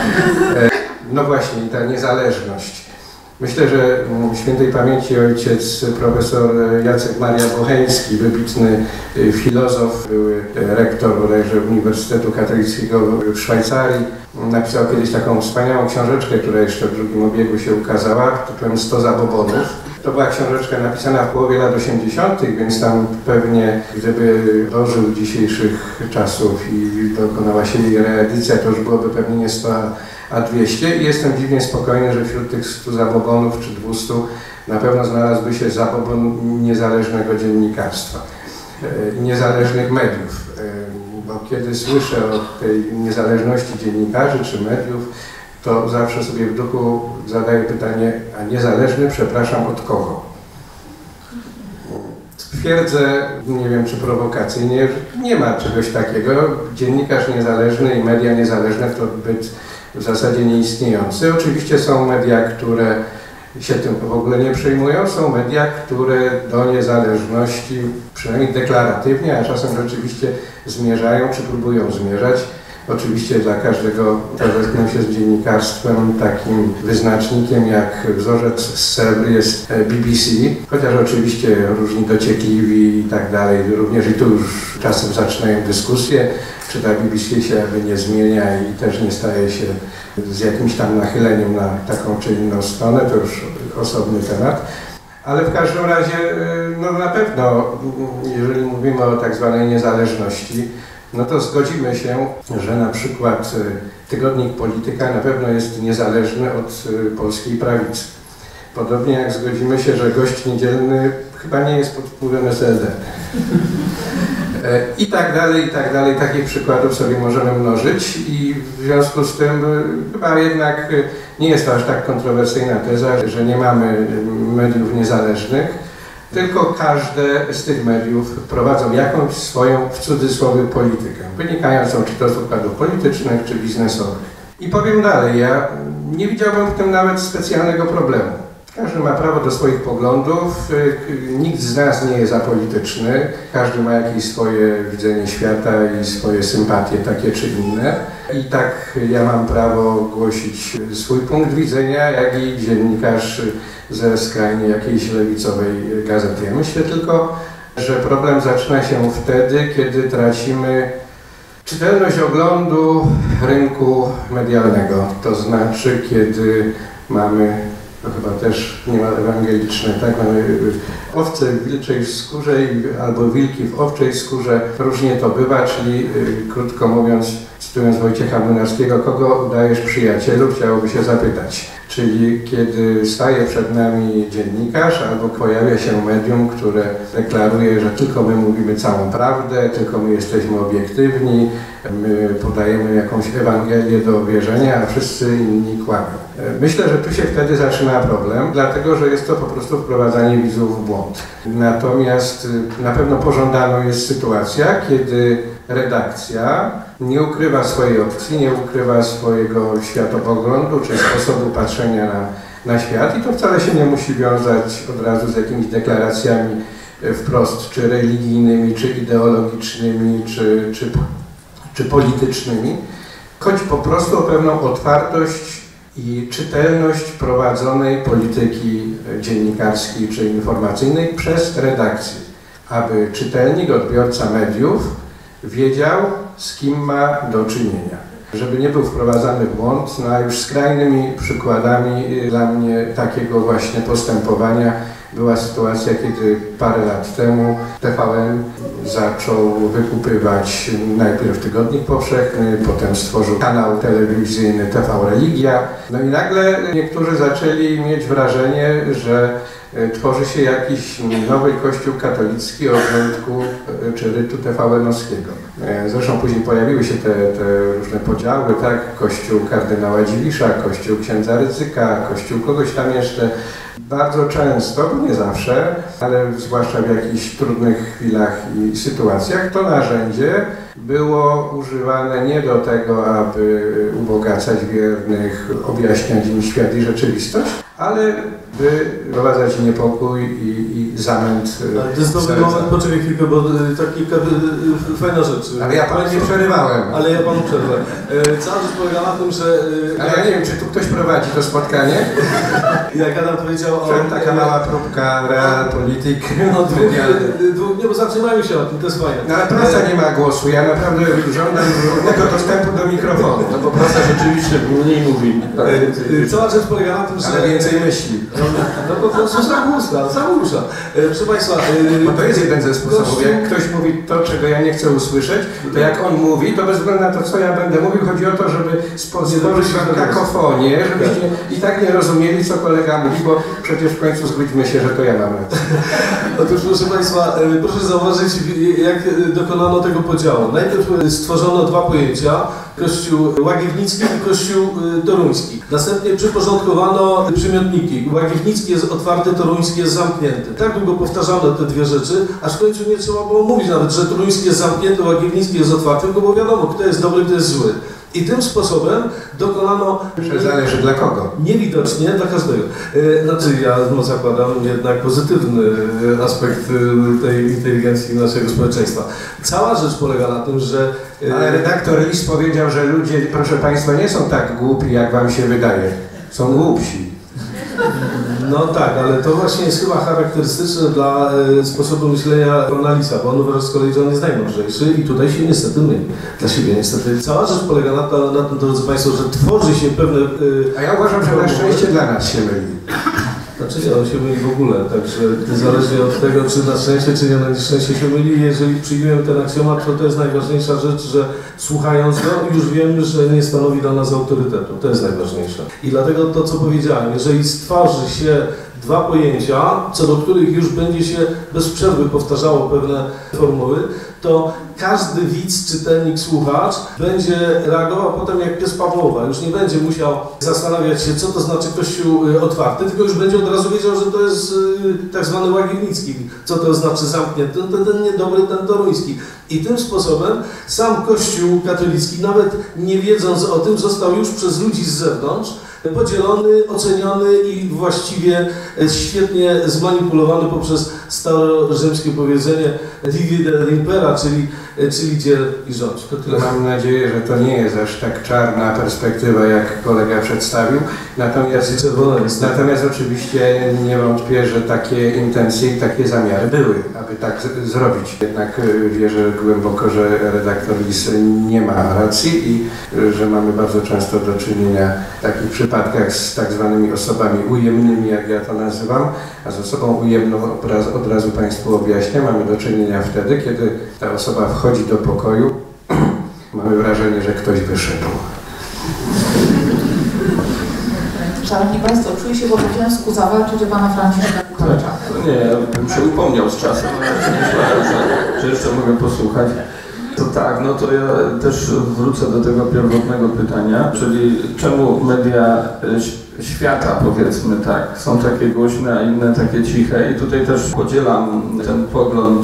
No właśnie, ta niezależność. Myślę, że świętej pamięci ojciec profesor Jacek Maria Bocheński, wybitny filozof, były rektor bodajże Uniwersytetu Katolickiego w Szwajcarii, napisał kiedyś taką wspaniałą książeczkę, która jeszcze w drugim obiegu się ukazała, pod tytułem sto zabobonów. To była książeczka napisana w połowie lat osiemdziesiątych, więc tam pewnie, gdyby dożył dzisiejszych czasów i dokonała się jej reedycja, to już byłoby pewnie nie sto, a dwieście. I jestem dziwnie spokojny, że wśród tych stu zabobonów czy dwustu na pewno znalazłby się zabobon niezależnego dziennikarstwa i niezależnych mediów. Bo kiedy słyszę o tej niezależności dziennikarzy czy mediów, to zawsze sobie w duchu zadaję pytanie, a niezależny, przepraszam, od kogo? Twierdzę, nie wiem czy prowokacyjnie, że nie ma czegoś takiego. Dziennikarz niezależny i media niezależne to byt w zasadzie nieistniejący. Oczywiście są media, które się tym w ogóle nie przejmują, są media, które do niezależności, przynajmniej deklaratywnie, a czasem rzeczywiście zmierzają, czy próbują zmierzać. Oczywiście dla każdego, kto zetknął się z dziennikarstwem, takim wyznacznikiem jak wzorzec z Sewry jest B B C, chociaż oczywiście różni dociekliwi i tak dalej, również i tu już czasem zaczynają dyskusje, czy ta B B C się jakby nie zmienia i też nie staje się z jakimś tam nachyleniem na taką czy inną stronę, to już osobny temat. Ale w każdym razie, no na pewno, jeżeli mówimy o tak zwanej niezależności, no to zgodzimy się, że na przykład tygodnik Polityka na pewno jest niezależny od polskiej prawicy. Podobnie jak zgodzimy się, że Gość Niedzielny chyba nie jest pod wpływem S L D. I tak dalej, i tak dalej. Takich przykładów sobie możemy mnożyć i w związku z tym chyba jednak nie jest to aż tak kontrowersyjna teza, że nie mamy mediów niezależnych. Tylko każde z tych mediów prowadzą jakąś swoją, w cudzysłowie, politykę, wynikającą czy to z układów politycznych, czy biznesowych. I powiem dalej, ja nie widziałbym w tym nawet specjalnego problemu. Każdy ma prawo do swoich poglądów, nikt z nas nie jest apolityczny, każdy ma jakieś swoje widzenie świata i swoje sympatie takie czy inne. I tak ja mam prawo głosić swój punkt widzenia, jak i dziennikarz ze skrajnie jakiejś lewicowej gazety. Ja myślę tylko, że problem zaczyna się wtedy, kiedy tracimy czytelność oglądu rynku medialnego. To znaczy, kiedy mamy, to chyba też niemal ewangeliczne, tak? Mamy owce w wilczej skórze albo wilki w owczej skórze. Różnie to bywa, czyli krótko mówiąc, cytując Wojciecha Młynarskiego, kogo udajesz przyjacielu, chciałoby się zapytać. Czyli kiedy staje przed nami dziennikarz albo pojawia się medium, które deklaruje, że tylko my mówimy całą prawdę, tylko my jesteśmy obiektywni, my podajemy jakąś Ewangelię do wierzenia, a wszyscy inni kłamią. Myślę, że tu się wtedy zaczyna problem, dlatego że jest to po prostu wprowadzanie widzów w błąd. Natomiast na pewno pożądaną jest sytuacja, kiedy redakcja nie ukrywa swojej opcji, nie ukrywa swojego światopoglądu czy sposobu patrzenia na, na świat i to wcale się nie musi wiązać od razu z jakimiś deklaracjami wprost, czy religijnymi, czy ideologicznymi, czy, czy, czy politycznymi. Chodzi po prostu o pewną otwartość i czytelność prowadzonej polityki dziennikarskiej czy informacyjnej przez redakcję, aby czytelnik, odbiorca mediów wiedział, z kim ma do czynienia. Żeby nie był wprowadzany w błąd, no a już skrajnymi przykładami dla mnie takiego właśnie postępowania była sytuacja, kiedy parę lat temu T V N zaczął wykupywać najpierw Tygodnik Powszechny, potem stworzył kanał telewizyjny T V Religia. No i nagle niektórzy zaczęli mieć wrażenie, że tworzy się jakiś nowy kościół katolicki o wrzątku czy rytu T V N-owskiego. Zresztą później pojawiły się te, te różne podziały, tak? Kościół kardynała Dziwisza, kościół księdza Rydzyka, kościół kogoś tam jeszcze. Bardzo często, bo nie zawsze, ale zwłaszcza w jakichś trudnych chwilach i sytuacjach, to narzędzie było używane nie do tego, aby ubogacać wiernych, objaśniać im świat i rzeczywistość, ale by wprowadzać niepokój i, i zamęt. Ale to jest dobry moment, poczekaj chwilkę, bo tak kilka fajna rzecz. Ale ja panu nie przerywałem. Ale ja panu przerwę. Cała rzecz polega na tym, że... Ale ja nie wiem, czy tu ktoś prowadzi to spotkanie? Jak Adam powiedział o... Taka mała próbka realpolitik. No dwóch, dwóch, nie, bo zatrzymają się o tym, to jest fajne. No ale prosta nie ma głosu, ja naprawdę żądam równego dostępu do mikrofonu. No bo prosta rzeczywiście mniej mówi. Cała rzecz polega na tym, że... Ale więcej myśli. No, no po prostu zagłuska, zagłusza. Proszę Państwa... Bo to jest jeden ze sposobów. Jak ktoś mówi to, czego ja nie chcę usłyszeć, to jak on mówi, to bez względu na to, co ja będę mówił, chodzi o to, żeby stworzyć kakofonię, żebyście i tak nie rozumieli, co kolega mówi, bo przecież w końcu zgódźmy się, że to ja mam rację. Otóż proszę Państwa, proszę zauważyć, jak dokonano tego podziału. Najpierw stworzono dwa pojęcia, Kościół Łagiewnicki i Kościół Toruński. Następnie przyporządkowano przymiotniki. Łagiewnicki jest otwarty, Toruński jest zamknięty. Tak długo powtarzano te dwie rzeczy, aż w końcu nie trzeba było mówić nawet, że Toruński jest zamknięty, Łagiewnicki jest otwarty, tylko było wiadomo, kto jest dobry, kto jest zły. I tym sposobem dokonano... Zależy dla kogo? Niewidocznie dla każdego. E, znaczy ja no, zakładam jednak pozytywny aspekt tej inteligencji naszego społeczeństwa. Cała rzecz polega na tym, że... E, Ale redaktor Lis powiedział, że ludzie, proszę Państwa, nie są tak głupi, jak Wam się wydaje. Są głupsi. No tak, ale to właśnie jest chyba charakterystyczne dla e, sposobu myślenia Rona Lisa, bo on uważa z kolei, że on jest najmądrzejszy i tutaj się niestety myli. Dla siebie niestety. Cała rzecz polega na, to, na tym, drodzy Państwo, że tworzy się pewne... E, A ja uważam, że na szczęście dla nas się myli. Znaczy nie, on się myli w ogóle, także zależnie od tego, czy na szczęście, czy nie na nieszczęście się myli. Jeżeli przyjmiemy ten aksjomat, to to jest najważniejsza rzecz, że słuchając go już wiemy, że nie stanowi dla nas autorytetu. To jest najważniejsze. I dlatego to, co powiedziałem, jeżeli stworzy się dwa pojęcia, co do których już będzie się bez przerwy powtarzało pewne formuły, to każdy widz, czytelnik, słuchacz będzie reagował potem jak pies Pawłowa. Już nie będzie musiał zastanawiać się, co to znaczy Kościół otwarty, tylko już będzie od razu wiedział, że to jest tak zwany Łagiewnicki, co to znaczy zamknięty, ten, ten niedobry, ten toruński. I tym sposobem sam Kościół katolicki, nawet nie wiedząc o tym, został już przez ludzi z zewnątrz podzielony, oceniony i właściwie świetnie zmanipulowany poprzez starorzymskie powiedzenie divide impera, czyli, czyli dziel i rządź. To tyle. Mam nadzieję, że to nie jest aż tak czarna perspektywa, jak kolega przedstawił. Natomiast, natomiast oczywiście nie wątpię, że takie intencje i takie zamiary były, aby tak z zrobić. Jednak wierzę głęboko, że redaktor Lis nie ma racji i że mamy bardzo często do czynienia w takich przypadkach z tak zwanymi osobami ujemnymi, jak ja to nazywam, a z osobą ujemną od razu, od razu Państwu objaśnię. Mamy do czynienia wtedy, kiedy ta osoba wchodzi do pokoju, mamy wrażenie, że ktoś wyszedł. Szanowni Państwo, czuję się w obowiązku zawalczyć o Pana Franciszka Kucharcza. Nie, ja bym się upomniał z czasem, ale myślałem, że, że jeszcze mogę posłuchać. To tak, no to ja też wrócę do tego pierwotnego pytania, czyli czemu media świata, powiedzmy tak, są takie głośne, a inne takie ciche. I tutaj też podzielam ten pogląd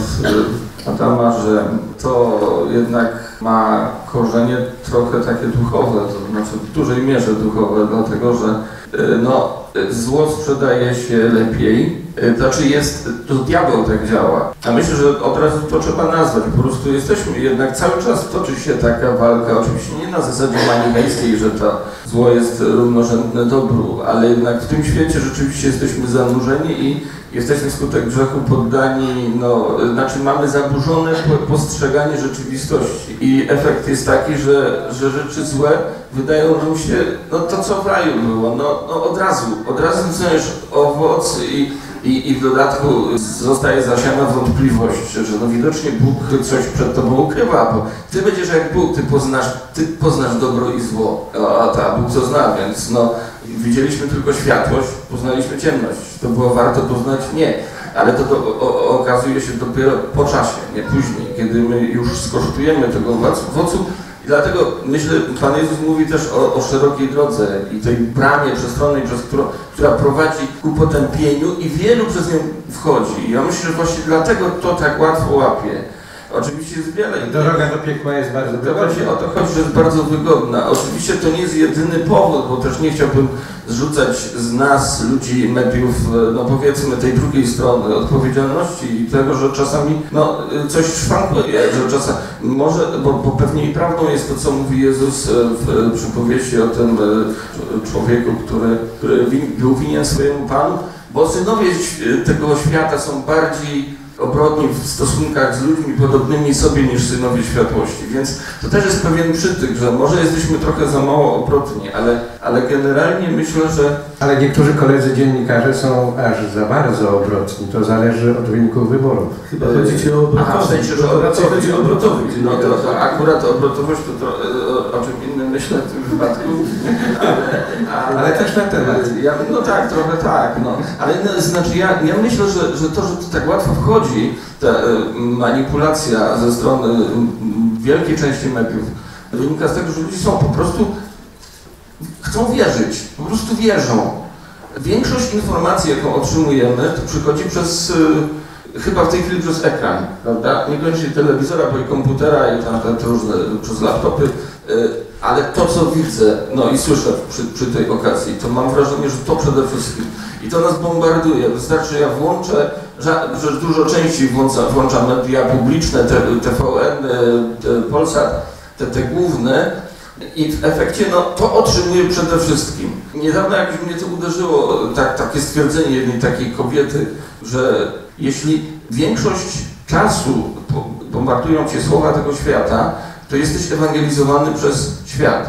Adama, że to jednak ma korzenie trochę takie duchowe, to znaczy w dużej mierze duchowe, dlatego że no, zło sprzedaje się lepiej, znaczy jest, to diabeł tak działa. A myślę, że od razu to trzeba nazwać, po prostu jesteśmy, jednak cały czas toczy się taka walka, oczywiście nie na zasadzie manichejskiej, że to zło jest równorzędne dobru, ale jednak w tym świecie rzeczywiście jesteśmy zanurzeni i jesteśmy wskutek grzechu poddani, no, znaczy mamy zaburzone postrzeganie rzeczywistości i efekt jest taki, że, że rzeczy złe wydają nam się, no to co w raju było, no, no od razu, od razu znajdziesz owoc i, i, i w dodatku zostaje zasiana wątpliwość, że no widocznie Bóg coś przed tobą ukrywa, bo ty będziesz jak Bóg, ty poznasz, ty poznasz dobro i zło, a ta Bóg to zna, więc no widzieliśmy tylko światłość, poznaliśmy ciemność. To było warto poznać? Nie. Ale to, to o, o, okazuje się dopiero po czasie, nie później, kiedy my już skosztujemy tego owocu. I dlatego myślę, Pan Jezus mówi też o, o szerokiej drodze i tej bramie przestronnej, przez którą, która prowadzi ku potępieniu i wielu przez nią wchodzi. I ja myślę, że właśnie dlatego to tak łatwo łapie. Oczywiście jest wiele. Droga do piekła jest bardzo wygodna. wygodna. Właśnie o to chodzi, że jest bardzo wygodna. Oczywiście to nie jest jedyny powód, bo też nie chciałbym zrzucać z nas, ludzi, mediów, no powiedzmy tej drugiej strony odpowiedzialności i tego, że czasami no, coś szwankuje, że czasami może, bo, bo pewnie i prawdą jest to, co mówi Jezus w przypowieści o tym człowieku, który, który był winien swojemu Panu, bo synowie tego świata są bardziej obrotni w stosunkach z ludźmi podobnymi sobie niż synowie światłości, więc to też jest pewien przytyk, że może jesteśmy trochę za mało obrotni, ale, ale generalnie myślę, że... Ale niektórzy koledzy dziennikarze są aż za bardzo obrotni, to zależy od wyników wyborów. Chyba chodzi ci o obrotowość. Aha, w sensie, że raczej chodzi o obrotowość. No to, to akurat obrotowość to, to o, o czym innym myślę w tym wypadku. Ale, ale, ale też na temat. Ja, no tak, trochę tak, no. Ale no, znaczy ja, ja myślę, że, że to, że to tak łatwo wchodzi, ta y, manipulacja ze strony y, wielkiej części mediów wynika z tego, że ludzie są po prostu, chcą wierzyć, po prostu wierzą. Większość informacji, jaką otrzymujemy, to przychodzi przez, y, chyba w tej chwili przez ekran, prawda? Niekoniecznie telewizora, bo i komputera, i tam te różne, przez laptopy, y, Ale to, co widzę, no i słyszę przy, przy tej okazji, to mam wrażenie, że to przede wszystkim. I to nas bombarduje. Wystarczy, ja włączę, że, że dużo częściej włącza, włączam media publiczne, T V N, te, Polsat, te, te główne. I w efekcie no, to otrzymuję przede wszystkim. Niedawno jakoś mnie to uderzyło, tak, takie stwierdzenie jednej takiej kobiety, że jeśli większość czasu bombardują cię słowa tego świata, to jesteś ewangelizowany przez świat.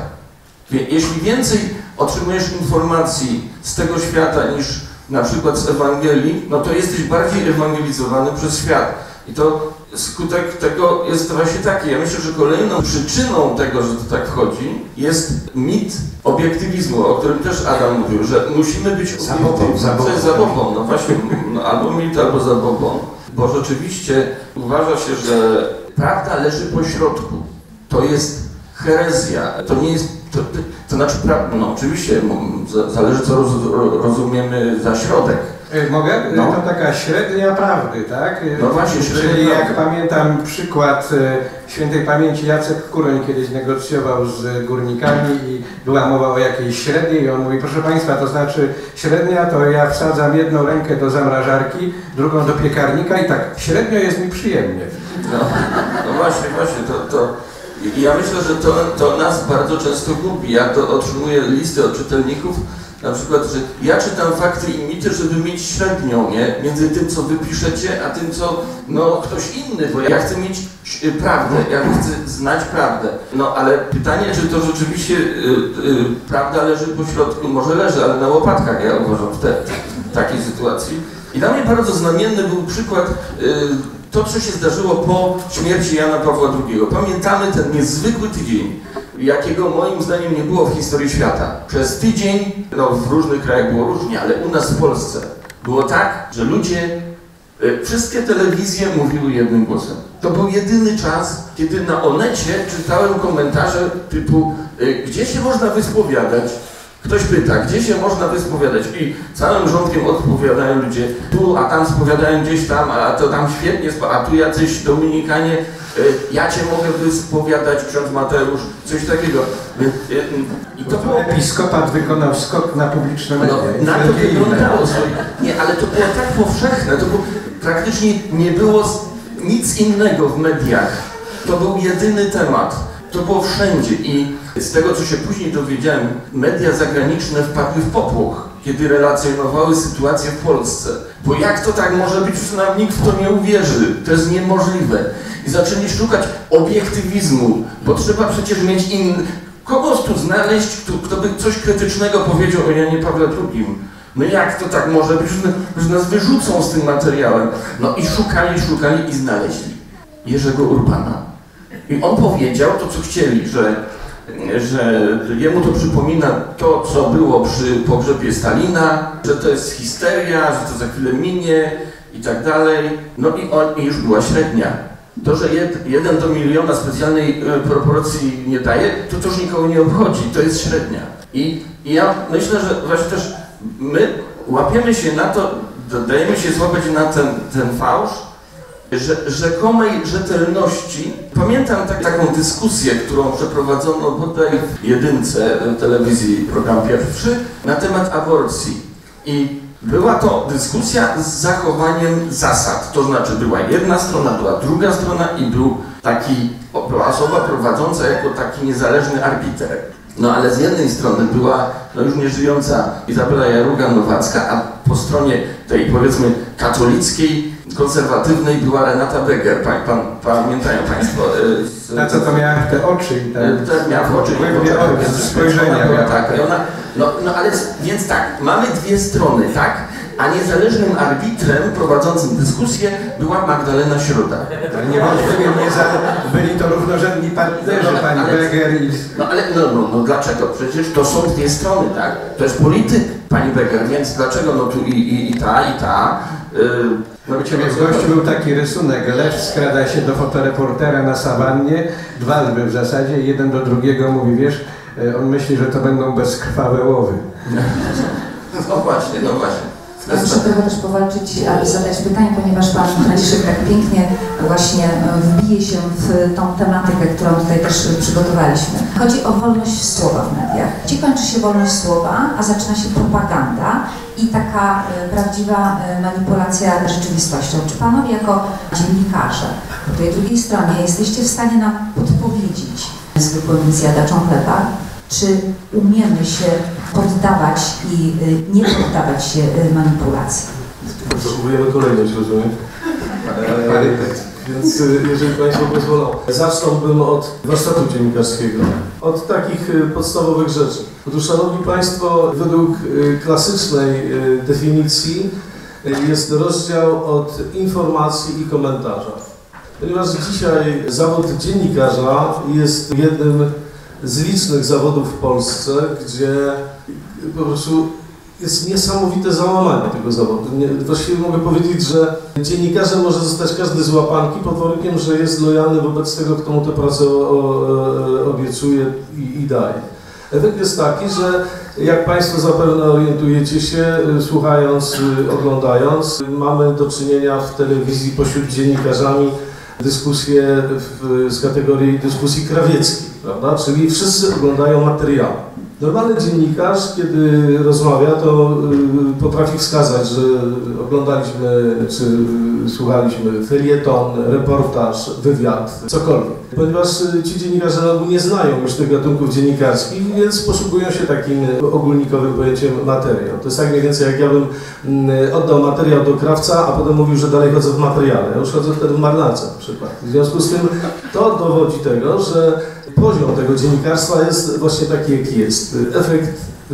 Jeśli więcej otrzymujesz informacji z tego świata niż na przykład z Ewangelii, no to jesteś bardziej ewangelizowany przez świat. I to skutek tego jest właśnie taki. Ja myślę, że kolejną przyczyną tego, że to tak wchodzi, jest mit obiektywizmu, o którym też Adam mówił, że musimy być obiektywni. Co jest zabobon? No właśnie, no, albo mit, albo zabobon. Bo rzeczywiście uważa się, że prawda leży po środku. To jest herezja. To nie jest, to, to, to znaczy, no oczywiście zależy, co roz, rozumiemy za środek. Mogę? No. To taka średnia prawdy, tak? No właśnie, średnia Czyli jak prawdy. pamiętam przykład świętej pamięci Jacek Kuroń kiedyś negocjował z górnikami i była mowa o jakiejś średniej i on mówi, proszę Państwa, to znaczy średnia to ja wsadzam jedną rękę do zamrażarki, drugą do piekarnika i tak średnio jest mi przyjemnie. No, no właśnie, właśnie, to, to i ja myślę, że to, to nas bardzo często gubi. Ja to otrzymuję listy od czytelników, na przykład, że ja czytam fakty i mity, żeby mieć średnią, nie? Między tym, co wy piszecie, a tym, co no, ktoś inny, bo ja chcę mieć prawdę, ja chcę znać prawdę. No ale pytanie, czy to rzeczywiście y, y, prawda leży po środku, może leży, ale na łopatkach, ja uważam, w, te, w takiej sytuacji. I dla mnie bardzo znamienny był przykład y, to, co się zdarzyło po śmierci Jana Pawła drugiego. Pamiętamy ten niezwykły tydzień, jakiego moim zdaniem nie było w historii świata. Przez tydzień, no w różnych krajach było różnie, ale u nas w Polsce było tak, że ludzie, y, wszystkie telewizje mówiły jednym głosem. To był jedyny czas, kiedy na Onecie czytałem komentarze typu, y, gdzie się można wyspowiadać? Ktoś pyta, gdzie się można wyspowiadać i całym rządkiem odpowiadają ludzie tu, a tam spowiadają gdzieś tam, a to tam świetnie, a tu jacyś Dominikanie, ja cię mogę wyspowiadać, ksiądz Mateusz, coś takiego. I to było... Episkopat wykonał skok na publiczne media. No, na to wyglądało. Nie, ale to było tak powszechne, to było, praktycznie nie było nic innego w mediach. To był jedyny temat. To było wszędzie i z tego, co się później dowiedziałem, media zagraniczne wpadły w popłoch, kiedy relacjonowały sytuację w Polsce. Bo jak to tak może być, że nam nikt w to nie uwierzy? To jest niemożliwe. I zaczęli szukać obiektywizmu, bo trzeba przecież mieć inny... Kogoś tu znaleźć, kto, kto by coś krytycznego powiedział o Janie Pawle drugim. No jak to tak może być, że, że nas wyrzucą z tym materiałem? No i szukali, szukali i znaleźli Jerzego Urbana. I on powiedział to, co chcieli, że, że jemu to przypomina to, co było przy pogrzebie Stalina, że to jest histeria, że to za chwilę minie i tak dalej. No i, on, i już była średnia. To, że jed, jeden do miliona specjalnej e, proporcji nie daje, to to już nikogo nie obchodzi, to jest średnia. I, i ja myślę, że właśnie też my łapiemy się na to, dajemy się złapać na ten, ten fałsz, że, rzekomej rzetelności. Pamiętam tak, taką dyskusję, którą przeprowadzono bodaj w jedynce telewizji, program pierwszy, na temat aborcji. I była to dyskusja z zachowaniem zasad, to znaczy była jedna strona, była druga strona i był taki, była osoba prowadząca jako taki niezależny arbiter. No ale z jednej strony była no już nieżyjąca Izabela Jaruga-Nowacka, a po stronie tej powiedzmy katolickiej, konserwatywnej była Renata Beger. Pan, pan, pamiętają Państwo? Z, na co to miała te oczy i te... Te miała w oczy i spojrzenia. Była, tak, i ona, no, no ale więc tak, mamy dwie strony, tak? A niezależnym arbitrem prowadzącym dyskusję była Magdalena Środa. Ale niewątpliwie nie za, byli to równorzędni partnerzy, no, pani ale, Beger i... No ale no, no, no dlaczego? Przecież to są dwie strony, tak? To jest polityk, pani Beger, więc dlaczego no tu i, i, i ta, i ta? Yy, no wiecie, w gościu był taki rysunek, lew skrada się do fotoreportera na sawannie, dwa lwy w zasadzie, jeden do drugiego mówi, wiesz, on myśli, że to będą bezkrwawe łowy. No właśnie, no właśnie. Ja muszę trochę też powalczyć, aby zadać pytanie, ponieważ Pan Franciszek tak pięknie właśnie wbije się w tą tematykę, którą tutaj też przygotowaliśmy. Chodzi o wolność słowa w mediach. Gdzie kończy się wolność słowa, a zaczyna się propaganda i taka prawdziwa manipulacja rzeczywistością. Czy Panowie jako dziennikarze po tej drugiej stronie jesteście w stanie nam podpowiedzieć zwykłym zjadaczom chleba, czy umiemy się poddawać i nie poddawać się manipulacji? Potrzebujemy kolejność, rozumiem. E, więc jeżeli Państwo pozwolą, zacząłbym od warsztatu dziennikarskiego, od takich podstawowych rzeczy. Otóż, Szanowni Państwo, według klasycznej definicji jest rozdział od informacji i komentarza. Ponieważ dzisiaj zawód dziennikarza jest jednym z licznych zawodów w Polsce, gdzie po prostu jest niesamowite załamanie tego zawodu. Nie, właściwie mogę powiedzieć, że dziennikarzem może zostać każdy z łapanki pod warunkiem, że jest lojalny wobec tego, kto mu tę pracę o, o, obiecuje i, i daje. Efekt jest taki, że jak Państwo zapewne orientujecie się, słuchając, oglądając, mamy do czynienia w telewizji pośród dziennikarzami dyskusje w, z kategorii dyskusji krawieckiej, prawda? Czyli wszyscy oglądają materiały. Normalny dziennikarz, kiedy rozmawia, to y, potrafi wskazać, że oglądaliśmy czy y, słuchaliśmy felieton, reportaż, wywiad, cokolwiek. Ponieważ y, ci dziennikarze nie znają już tych gatunków dziennikarskich, więc posługują się takim ogólnikowym pojęciem materiał. To jest tak mniej więcej, jak ja bym y, oddał materiał do krawca, a potem mówił, że dalej chodzę w materiale. Ja już chodzę wtedy w marynarce na przykład. W związku z tym to dowodzi tego, że poziom tego dziennikarstwa jest właśnie taki, jaki jest. Efekt y,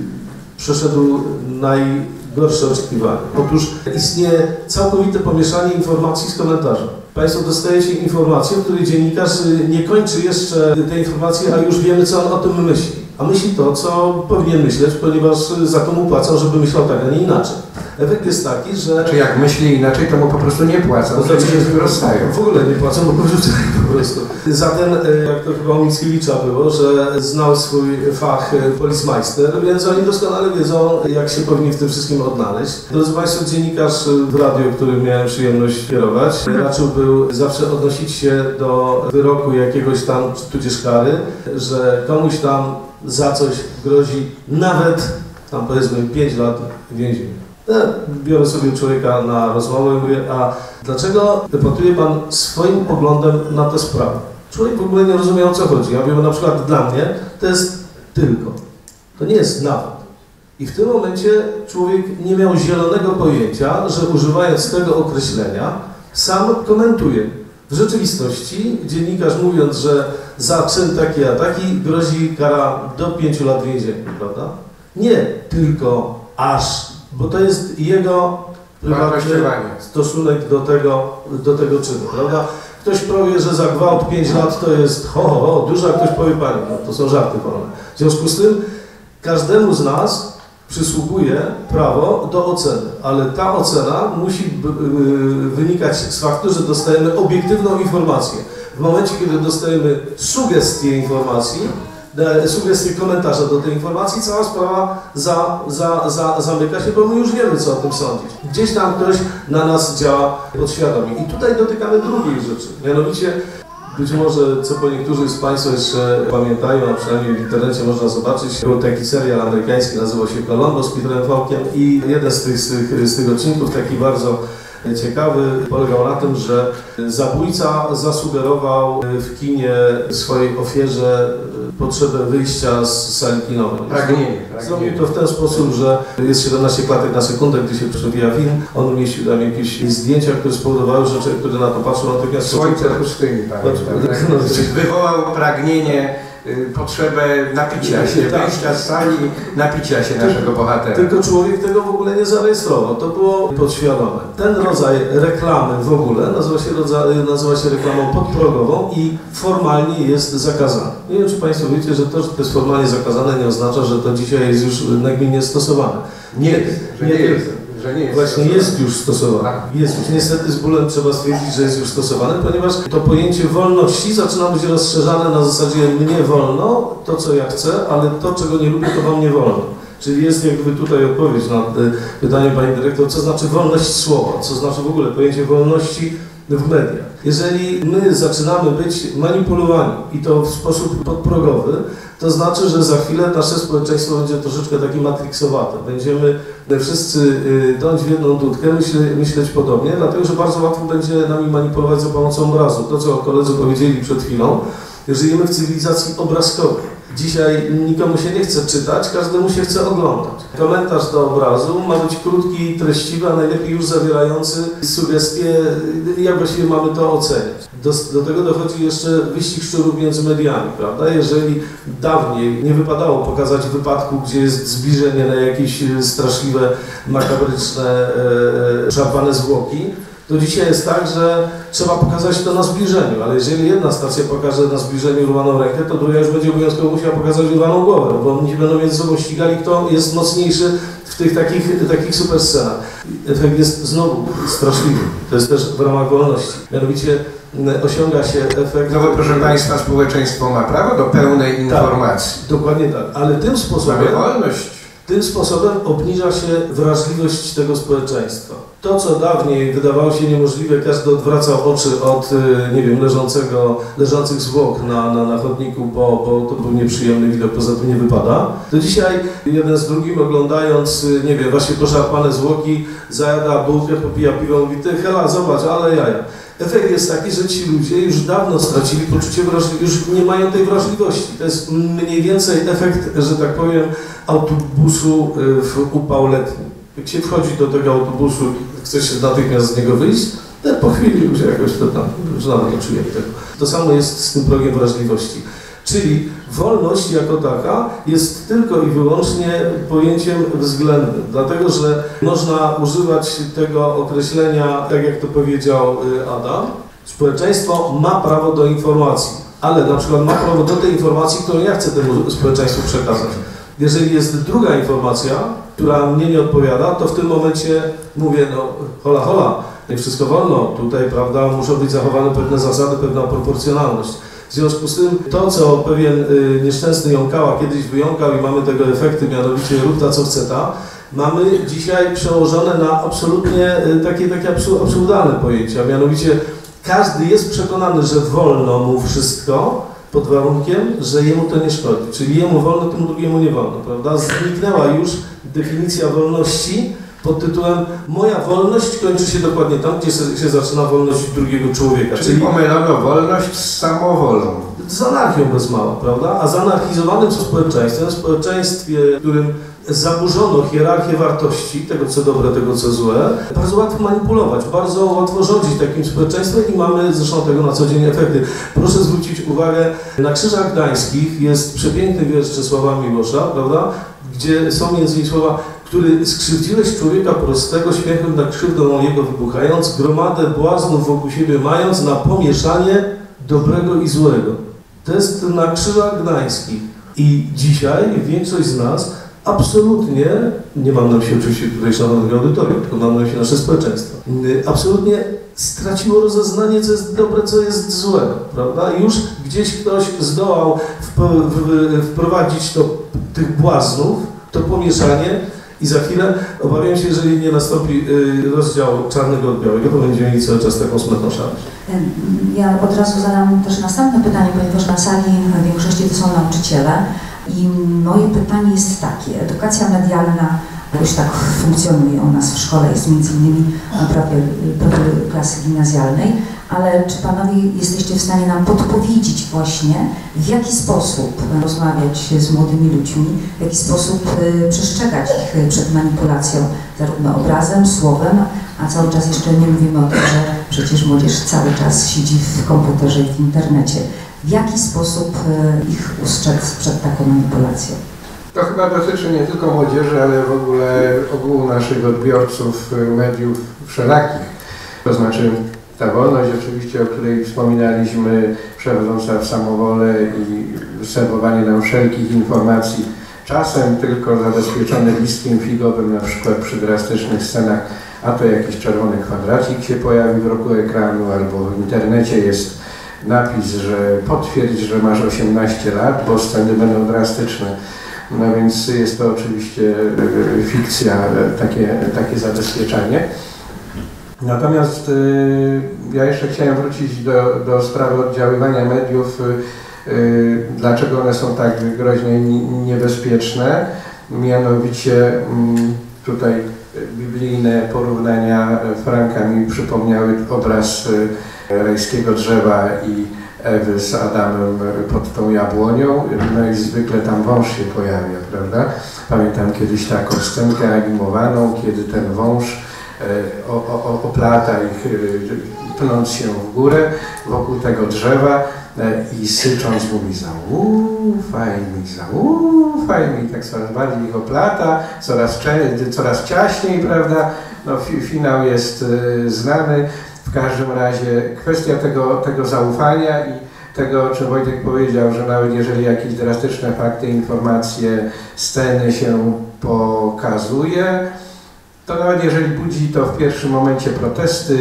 przeszedł najgorsze oczekiwania. Otóż istnieje całkowite pomieszanie informacji z komentarzem. Państwo dostajecie informację, w której dziennikarz nie kończy jeszcze tej informacji, a już wiemy, co on o tym myśli. A myśli to, co powinien myśleć, ponieważ za to mu płacą, żeby myślał tak, a nie inaczej. Efekt jest taki, że... Czy jak myśli inaczej, to mu po prostu nie płacą, to znaczy, się rozstają. W ogóle nie płacą, bo porzucają po prostu. Zatem, jak to chyba u Mickiewicza było, że znał swój fach policmeister, więc oni doskonale wiedzą, jak się powinni w tym wszystkim odnaleźć. Drodzy Państwo, dziennikarz w radiu, którym miałem przyjemność kierować, raczył był zawsze odnosić się do wyroku jakiegoś tam, tudzież kary, że komuś tam za coś grozi nawet, tam powiedzmy, pięć lat więzienia. Ja biorę sobie człowieka na rozmowę i mówię, a dlaczego debatuje Pan swoim poglądem na tę sprawę? Człowiek w ogóle nie rozumie, o co chodzi. Ja mówię, na przykład dla mnie to jest tylko. To nie jest nawet. I w tym momencie człowiek nie miał zielonego pojęcia, że używając tego określenia sam komentuje. W rzeczywistości dziennikarz, mówiąc, że za czyn taki a taki grozi kara do pięciu lat więzienia, prawda? Nie tylko aż, bo to jest jego prywatny stosunek do tego, do tego czynu, prawda? Ktoś powie, że za gwałt pięć lat to jest ho, ho, ho dużo, a ktoś powie pani, no, to są żarty wolne. W związku z tym każdemu z nas przysługuje prawo do oceny, ale ta ocena musi wynikać z faktu, że dostajemy obiektywną informację. W momencie, kiedy dostajemy sugestię informacji, sugestie komentarza do tej informacji, cała sprawa za, za, za, zamyka się, bo my już wiemy, co o tym sądzić. Gdzieś tam ktoś na nas działa podświadomie. I tutaj dotykamy drugiej rzeczy, mianowicie być może, co po niektórzy z Państwa jeszcze pamiętają, a przynajmniej w internecie można zobaczyć, był taki serial amerykański, nazywał się Columbo z Peterem Falkiem i jeden z tych, z tych, z tych odcinków, taki bardzo ciekawy, polegał na tym, że zabójca zasugerował w kinie swojej ofierze potrzebę wyjścia z sali kinowej. Pragnienie. Zrobił to w ten sposób, że jest siedemnaście klatek na sekundę, gdy się przewija film. On umieścił tam jakieś zdjęcia, które spowodowały, że człowiek, który na to patrzył, natychmiast... Słońce pustyni, pamiętam. Wywołał pragnienie, potrzebę napicia się, wyjścia z sali, napicia się naszego bohatera. Tylko człowiek tego w ogóle nie zarejestrował, to było podświadome. Ten rodzaj reklamy w ogóle nazywa się, rodzaj, nazywa się reklamą podprogową i formalnie jest zakazany. Nie wiem, czy Państwo wiecie, że to, że to jest formalnie zakazane, nie oznacza, że to dzisiaj jest już nagminnie stosowane. Nie, że nie, nie jest. Że nie jest Właśnie stosowane. jest już stosowane. Jest już. Niestety z bólem trzeba stwierdzić, że jest już stosowane, ponieważ to pojęcie wolności zaczyna być rozszerzane na zasadzie mnie wolno, to co ja chcę, ale to czego nie lubię, to wam nie wolno. Czyli jest jakby tutaj odpowiedź na pytanie pani dyrektor, co znaczy wolność słowa, co znaczy w ogóle pojęcie wolności w mediach. Jeżeli my zaczynamy być manipulowani i to w sposób podprogowy, to znaczy, że za chwilę nasze społeczeństwo będzie troszeczkę takie matrixowate. Będziemy wszyscy dąć w jedną dudkę, myśle, myśleć podobnie, dlatego że bardzo łatwo będzie nami manipulować za pomocą obrazu. To, co koledzy powiedzieli przed chwilą, żyjemy w cywilizacji obrazkowej. Dzisiaj nikomu się nie chce czytać, każdemu się chce oglądać. Komentarz do obrazu ma być krótki i treściwy, a najlepiej już zawierający sugestie, jak właściwie mamy to oceniać. Do, do tego dochodzi jeszcze wyścig szczurów między mediami, prawda? Jeżeli dawniej nie wypadało pokazać wypadku, gdzie jest zbliżenie na jakieś straszliwe, makabryczne, e, szarpane zwłoki, to dzisiaj jest tak, że trzeba pokazać to na zbliżeniu, ale jeżeli jedna stacja pokaże na zbliżeniu urwaną rękę, to druga już będzie obowiązkowo musiała pokazać urwaną głowę, bo oni będą między sobą ścigali, kto jest mocniejszy w tych takich, takich super scenach. Efekt jest znowu straszliwy, to jest też w ramach wolności. Mianowicie osiąga się efekt... No bo proszę Państwa, społeczeństwo ma prawo do pełnej informacji. Tak, dokładnie tak, ale tym sposobem... Mamy wolność. Tym sposobem obniża się wrażliwość tego społeczeństwa. To, co dawniej wydawało się niemożliwe, każdy odwracał oczy od, nie wiem, leżącego, leżących zwłok na, na, na chodniku, bo, bo to był nieprzyjemny widok, poza tym nie wypada. To dzisiaj jeden z drugim oglądając, nie wiem, właśnie poszarpane zwłoki, zajada bułkę, popija piwo, mówi, ty hela, zobacz, ale jaja. Efekt jest taki, że ci ludzie już dawno stracili poczucie wrażliwości, już nie mają tej wrażliwości. To jest mniej więcej efekt, że tak powiem, autobusu w upał letni. Jak się wchodzi do tego autobusu i chce się natychmiast z niego wyjść, to po chwili już jakoś to tam, już nawet nie czujemy tego. To samo jest z tym progiem wrażliwości. Czyli wolność jako taka jest tylko i wyłącznie pojęciem względnym, dlatego że można używać tego określenia, tak jak to powiedział Adam, społeczeństwo ma prawo do informacji, ale na przykład ma prawo do tej informacji, którą ja chcę temu społeczeństwu przekazać. Jeżeli jest druga informacja, która mnie nie odpowiada, to w tym momencie mówię, no hola, hola, nie wszystko wolno, tutaj, prawda, muszą być zachowane pewne zasady, pewna proporcjonalność. W związku z tym to, co pewien y, nieszczęsny jąkała kiedyś wyjąkał i mamy tego efekty, mianowicie rób ta, co chce ta, mamy dzisiaj przełożone na absolutnie y, takie, takie absurdalne pojęcia, mianowicie każdy jest przekonany, że wolno mu wszystko, pod warunkiem, że jemu to nie szkodzi. Czyli jemu wolno, temu drugiemu nie wolno, prawda? Zniknęła już definicja wolności pod tytułem moja wolność kończy się dokładnie tam, gdzie się zaczyna wolność drugiego człowieka. Czyli pomylono wolność z samowolą. Z anarchią bez mała, prawda? A zanarchizowanym społeczeństwem, społeczeństwie, w którym zaburzono hierarchię wartości, tego co dobre, tego co złe, bardzo łatwo manipulować, bardzo łatwo rządzić takim społeczeństwem i mamy zresztą tego na co dzień efekty. Proszę zwrócić uwagę, na Krzyżach Gdańskich jest przepiękny wiersz Czesława Miłosza, prawda? Gdzie są między innymi słowa, który skrzywdziłeś człowieka prostego, śmiechem nad krzywdą jego wybuchając, gromadę błaznów wokół siebie mając na pomieszanie dobrego i złego. To jest na Krzyżach Gdańskich. I dzisiaj większość z nas absolutnie, nie mam na myśli oczywiście tutaj szanownego audytorium, tylko mam na myśli nasze społeczeństwo, absolutnie straciło rozeznanie, co jest dobre, co jest złe, prawda? Już gdzieś ktoś zdołał wprowadzić to, tych błaznów, to pomieszanie i za chwilę, obawiam się, jeżeli nie nastąpi rozdział czarnego od białego, to będziemy mieli cały czas taką smutną szarść. Ja od razu zadam też następne pytanie, ponieważ na sali w większości to są nauczyciele. I moje pytanie jest takie, edukacja medialna jakoś tak funkcjonuje u nas w szkole, jest między innymi profil, profil klasy gimnazjalnej, ale czy Panowie jesteście w stanie nam podpowiedzieć właśnie, w jaki sposób rozmawiać z młodymi ludźmi, w jaki sposób przestrzegać ich przed manipulacją, zarówno obrazem, słowem, a cały czas jeszcze nie mówimy o tym, że przecież młodzież cały czas siedzi w komputerze i w internecie. W jaki sposób ich ustrzec przed taką manipulacją? To chyba dotyczy nie tylko młodzieży, ale w ogóle ogółu naszych odbiorców mediów wszelakich. To znaczy ta wolność oczywiście, o której wspominaliśmy, przewodząca w samowolę i serwowanie nam wszelkich informacji, czasem tylko zabezpieczone listkiem figowym, na przykład przy drastycznych scenach, a to jakiś czerwony kwadracik się pojawi w rogu ekranu, albo w internecie jest napis, że potwierdź, że masz osiemnaście lat, bo sceny będą drastyczne. no więc jest to oczywiście fikcja, takie, takie zabezpieczenie. Natomiast ja jeszcze chciałem wrócić do, do sprawy oddziaływania mediów, dlaczego one są tak groźne i niebezpieczne. Mianowicie tutaj biblijne porównania Franka mi przypomniały obraz rajskiego drzewa i Ewy z Adamem pod tą jabłonią, no i zwykle tam wąż się pojawia, prawda? Pamiętam kiedyś taką scenkę animowaną, kiedy ten wąż o, o, oplata ich, pnąc się w górę wokół tego drzewa i sycząc mówi: zaufaj mi, zaufaj mi, tak coraz bardziej ich oplata, coraz, coraz ciaśniej, prawda? No, finał jest znany. W każdym razie kwestia tego, tego zaufania i tego, o czym Wojtek powiedział, że nawet jeżeli jakieś drastyczne fakty, informacje, sceny się pokazuje, to nawet jeżeli budzi to w pierwszym momencie protesty,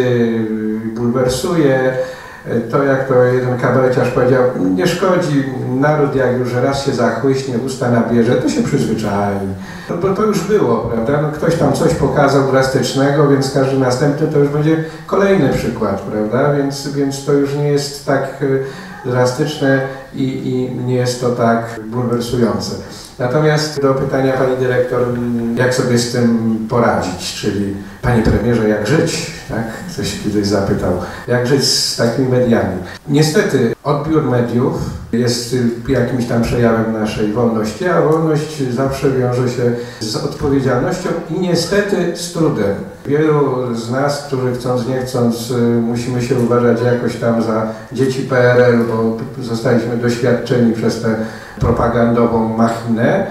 bulwersuje, to jak to jeden kabareciarz powiedział, nie szkodzi, naród jak już raz się zachłyśnie, usta nabierze, to się przyzwyczai. No bo to już było, prawda? No ktoś tam coś pokazał drastycznego, więc każdy następny to już będzie kolejny przykład, prawda? Więc, więc to już nie jest tak drastyczne i, i nie jest to tak bulwersujące. Natomiast do pytania pani dyrektor, jak sobie z tym poradzić, czyli panie premierze, jak żyć, tak? Ktoś kiedyś zapytał, jak żyć z takimi mediami. Niestety odbiór mediów jest jakimś tam przejawem naszej wolności, a wolność zawsze wiąże się z odpowiedzialnością i niestety z trudem. Wielu z nas, którzy chcąc nie chcąc musimy się uważać jakoś tam za dzieci P R L, bo zostaliśmy doświadczeni przez tę propagandową machinę,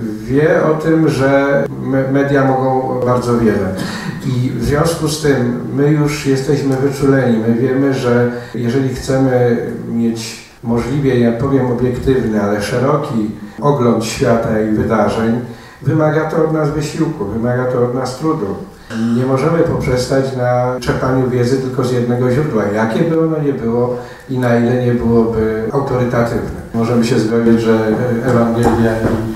wie o tym, że media mogą bardzo wiele. I w związku z tym my już jesteśmy wyczuleni, my wiemy, że jeżeli chcemy mieć możliwie, ja powiem obiektywny, ale szeroki ogląd świata i wydarzeń, wymaga to od nas wysiłku, wymaga to od nas trudu. Nie możemy poprzestać na czerpaniu wiedzy tylko z jednego źródła. Jakie by ono nie było i na ile nie byłoby autorytatywne. Możemy się zgodzić, że Ewangelia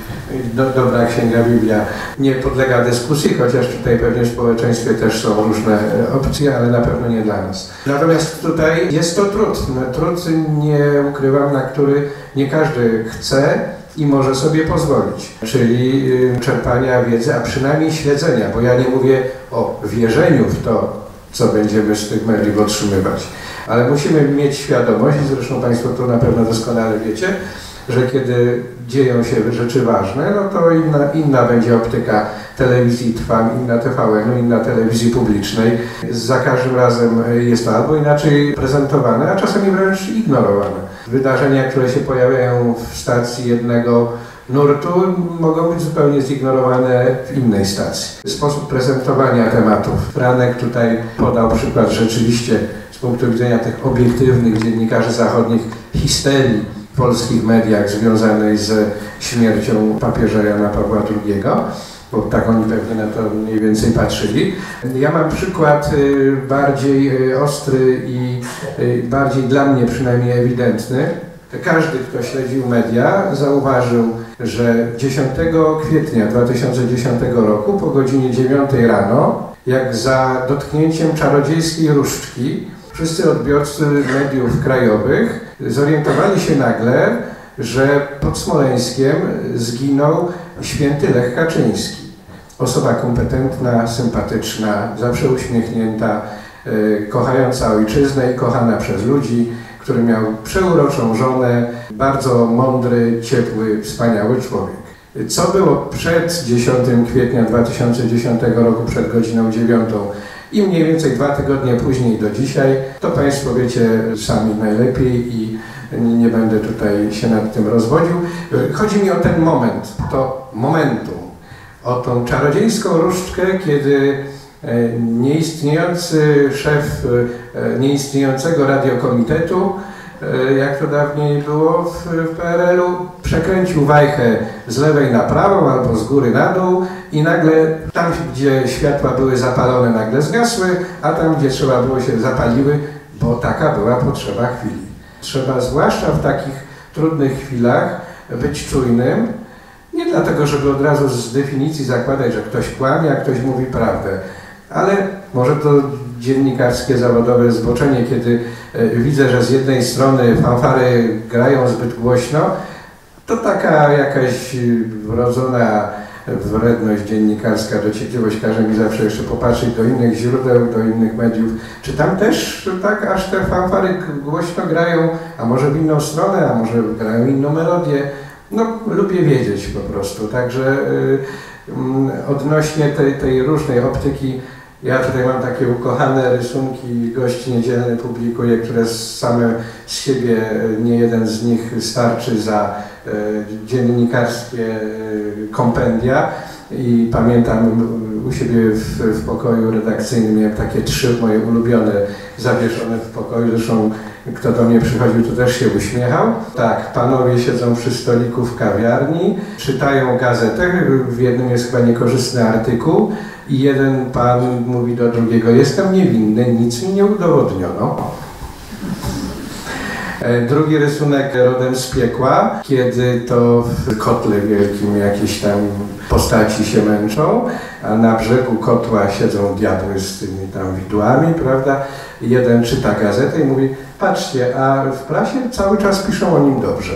i do, dobra Księga Biblia nie podlega dyskusji, chociaż tutaj pewnie w społeczeństwie też są różne opcje, ale na pewno nie dla nas. Natomiast tutaj jest to trud. No, trud, nie ukrywam, na który nie każdy chce i może sobie pozwolić, czyli czerpania wiedzy, a przynajmniej śledzenia, bo ja nie mówię o wierzeniu w to, co będziemy z tych mediów otrzymywać, ale musimy mieć świadomość, i zresztą Państwo to na pewno doskonale wiecie, że kiedy dzieją się rzeczy ważne, no to inna, inna będzie optyka telewizji Trwam, inna T V N-u, inna telewizji publicznej. Za każdym razem jest to albo inaczej prezentowane, a czasami wręcz ignorowane. Wydarzenia, które się pojawiają w stacji jednego nurtu, mogą być zupełnie zignorowane w innej stacji. Sposób prezentowania tematów. Franek tutaj podał przykład rzeczywiście z punktu widzenia tych obiektywnych dziennikarzy zachodnich histerii w polskich mediach związanej ze śmiercią papieża Jana Pawła drugiego, bo tak oni pewnie na to mniej więcej patrzyli. Ja mam przykład bardziej ostry i bardziej dla mnie przynajmniej ewidentny. Każdy, kto śledził media, zauważył, że dziesiątego kwietnia dwa tysiące dziesiątego roku po godzinie dziewiątej rano, jak za dotknięciem czarodziejskiej różdżki, wszyscy odbiorcy mediów krajowych zorientowali się nagle, że pod Smoleńskiem zginął święty Lech Kaczyński. Osoba kompetentna, sympatyczna, zawsze uśmiechnięta, yy, kochająca ojczyznę i kochana przez ludzi, który miał przeuroczą żonę, bardzo mądry, ciepły, wspaniały człowiek. Co było przed dziesiątego kwietnia dwa tysiące dziesiątego roku, przed godziną dziewiątą i mniej więcej dwa tygodnie później do dzisiaj, to Państwo wiecie sami najlepiej i nie będę tutaj się nad tym rozwodził. Chodzi mi o ten moment, to momentum, o tą czarodziejską różdżkę, kiedy nieistniejący szef nieistniejącego radiokomitetu, jak to dawniej było w, w P R L-u, przekręcił wajchę z lewej na prawą albo z góry na dół i nagle tam, gdzie światła były zapalone, nagle zgasły, a tam, gdzie trzeba było się zapaliły, bo taka była potrzeba chwili. Trzeba zwłaszcza w takich trudnych chwilach być czujnym, nie dlatego, żeby od razu z definicji zakładać, że ktoś kłamie, a ktoś mówi prawdę. Ale może to dziennikarskie, zawodowe zboczenie, kiedy widzę, że z jednej strony fanfary grają zbyt głośno, to taka jakaś wrodzona wredność dziennikarska, dociekliwość każe mi zawsze jeszcze popatrzeć do innych źródeł, do innych mediów. Czy tam też tak aż te fanfary głośno grają, a może w inną stronę, a może grają inną melodię? No, lubię wiedzieć po prostu. Także yy, odnośnie tej, tej różnej optyki, ja tutaj mam takie ukochane rysunki, gości niedzielny publikuję, które same z siebie, nie jeden z nich starczy za e, dziennikarskie e, kompendia. I pamiętam u siebie w, w pokoju redakcyjnym miałem takie trzy moje ulubione zawieszone w pokoju. Zresztą kto do mnie przychodził, to też się uśmiechał. Tak, panowie siedzą przy stoliku w kawiarni, czytają gazetę, w jednym jest chyba niekorzystny artykuł i jeden pan mówi do drugiego: jestem niewinny, nic mi nie udowodniono. Drugi rysunek rodem z piekła, kiedy to w kotle wielkim jakieś tam postaci się męczą, a na brzegu kotła siedzą diabły z tymi tam widłami, prawda? Jeden czyta gazetę i mówi: patrzcie, a w prasie cały czas piszą o nim dobrze.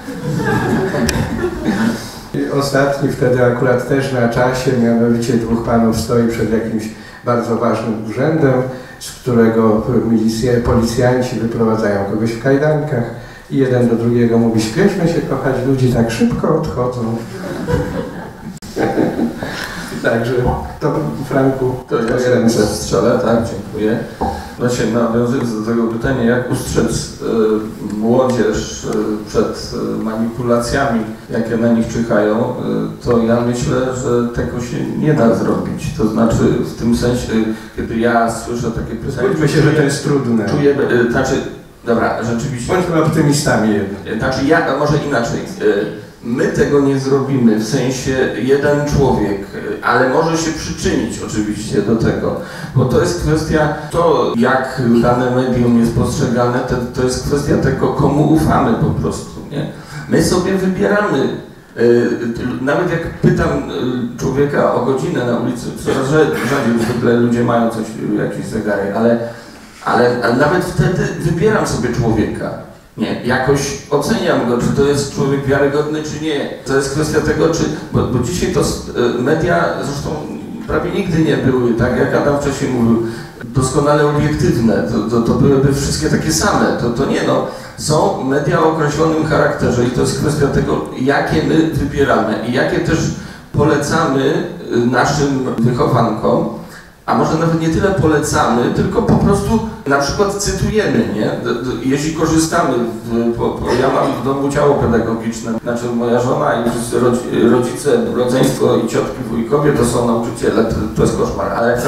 I ostatni wtedy akurat też na czasie, mianowicie dwóch panów stoi przed jakimś bardzo ważnym urzędem, z którego milicje, policjanci wyprowadzają kogoś w kajdankach i jeden do drugiego mówi: śpieszmy się kochać, ludzi tak szybko odchodzą. Także to, Franku, to ja się ręce strzelę, tak, dziękuję. Znaczy, nawiązując do tego pytania, jak ustrzec y, młodzież y, przed y, manipulacjami, jakie na nich czyhają, y, to ja myślę, że tego się nie da zrobić. To znaczy, w tym sensie, y, kiedy ja słyszę takie pytania... Myślę, że to jest trudne. Czuję, y, znaczy, dobra, rzeczywiście... Bądźmy optymistami jednak. Znaczy, ja, może inaczej. Y, My tego nie zrobimy, w sensie jeden człowiek, ale może się przyczynić oczywiście do tego, bo to jest kwestia, to jak dane medium jest postrzegane, to, to jest kwestia tego, komu ufamy po prostu, nie? My sobie wybieramy, nawet jak pytam człowieka o godzinę na ulicy, coraz rzadziej zwykle ludzie mają coś, jakieś zegary, ale, ale, ale nawet wtedy wybieram sobie człowieka. Nie, jakoś oceniam go, czy to jest człowiek wiarygodny, czy nie. To jest kwestia tego, czy... Bo, bo dzisiaj to media, zresztą prawie nigdy nie były, tak jak Adam wcześniej mówił, doskonale obiektywne. To, to, to byłyby wszystkie takie same. To, to nie, no. Są media o określonym charakterze i to jest kwestia tego, jakie my wybieramy i jakie też polecamy naszym wychowankom. A może nawet nie tyle polecamy, tylko po prostu na przykład cytujemy, nie? Jeśli korzystamy, w, bo, bo ja mam w domu ciało pedagogiczne, znaczy moja żona i wszyscy rodzice, rodzeństwo i ciotki, wujkowie to są nauczyciele, to, to jest koszmar, ale...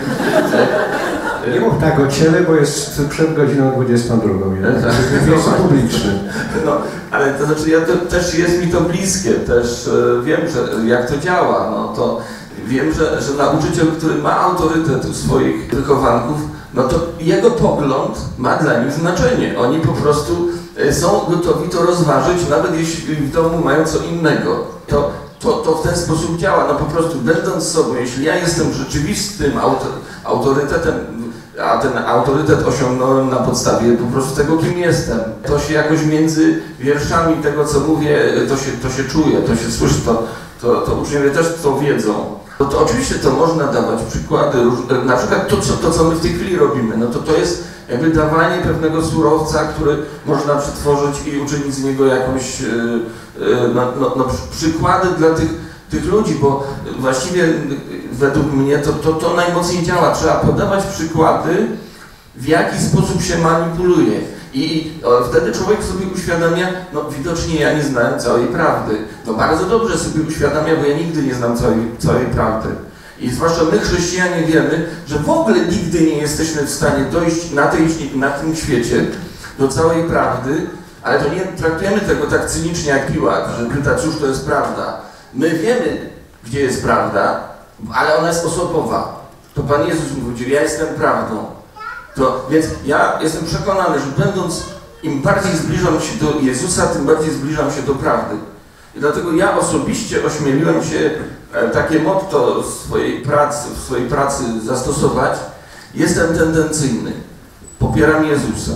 Nie mów tak o ciele, bo jest przed godziną dwudziestą drugą. Jest publiczny. No, ale to znaczy, ja to, też jest mi to bliskie, też wiem, że jak to działa, no to... Wiem, że, że nauczyciel, który ma autorytet u swoich wychowanków, no to jego pogląd ma dla nich znaczenie. Oni po prostu są gotowi to rozważyć, nawet jeśli w domu mają co innego. To, to, to w ten sposób działa. No po prostu będąc sobą, jeśli ja jestem rzeczywistym autorytetem, a ten autorytet osiągnąłem na podstawie po prostu tego, kim jestem. To się jakoś między wierszami tego, co mówię, to się, to się czuje, to się słyszy, to, to, to uczniowie też to wiedzą. No to oczywiście to można dawać przykłady, na przykład to co, to, co my w tej chwili robimy, no to to jest jakby dawanie pewnego surowca, który można przetworzyć i uczynić z niego jakąś, no, no, no, przykłady dla tych, tych ludzi, bo właściwie według mnie to, to, to najmocniej działa. Trzeba podawać przykłady, w jaki sposób się manipuluje. I o, wtedy człowiek sobie uświadamia, no widocznie ja nie znałem całej prawdy. No bardzo dobrze sobie uświadamia, bo ja nigdy nie znam całej, całej prawdy. I zwłaszcza my chrześcijanie wiemy, że w ogóle nigdy nie jesteśmy w stanie dojść na, tej, na tym świecie do całej prawdy, ale to nie traktujemy tego tak cynicznie jak Piłat, że pyta, cóż to jest prawda. My wiemy, gdzie jest prawda, ale ona jest osobowa. To Pan Jezus mówił, ja jestem prawdą. To, więc ja jestem przekonany, że będąc, im bardziej zbliżam się do Jezusa, tym bardziej zbliżam się do prawdy. I dlatego ja osobiście ośmieliłem się takie motto swojej pracy, w swojej pracy zastosować. Jestem tendencyjny, popieram Jezusa.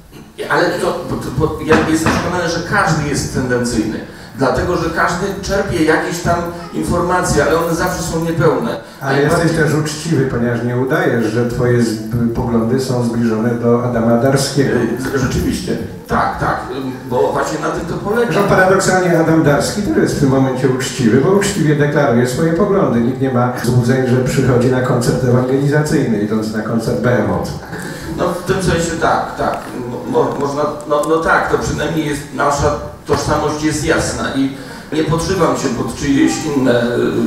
Ale to, bo, bo ja jestem przekonany, że każdy jest tendencyjny. Dlatego, że każdy czerpie jakieś tam informacje, ale one zawsze są niepełne. Ale jesteś też uczciwy, ponieważ nie udajesz, że twoje poglądy są zbliżone do Adama Darskiego. Rzeczywiście, tak, tak, bo właśnie na tym to polega. Że paradoksalnie Adam Darski też jest w tym momencie uczciwy, bo uczciwie deklaruje swoje poglądy. Nikt nie ma złudzeń, że przychodzi na koncert ewangelizacyjny, idąc na koncert Behemoth. No w tym sensie tak, tak, Mo, można, no, no tak, to przynajmniej jest nasza tożsamość jest jasna i nie podszywam się pod czyjeś inne,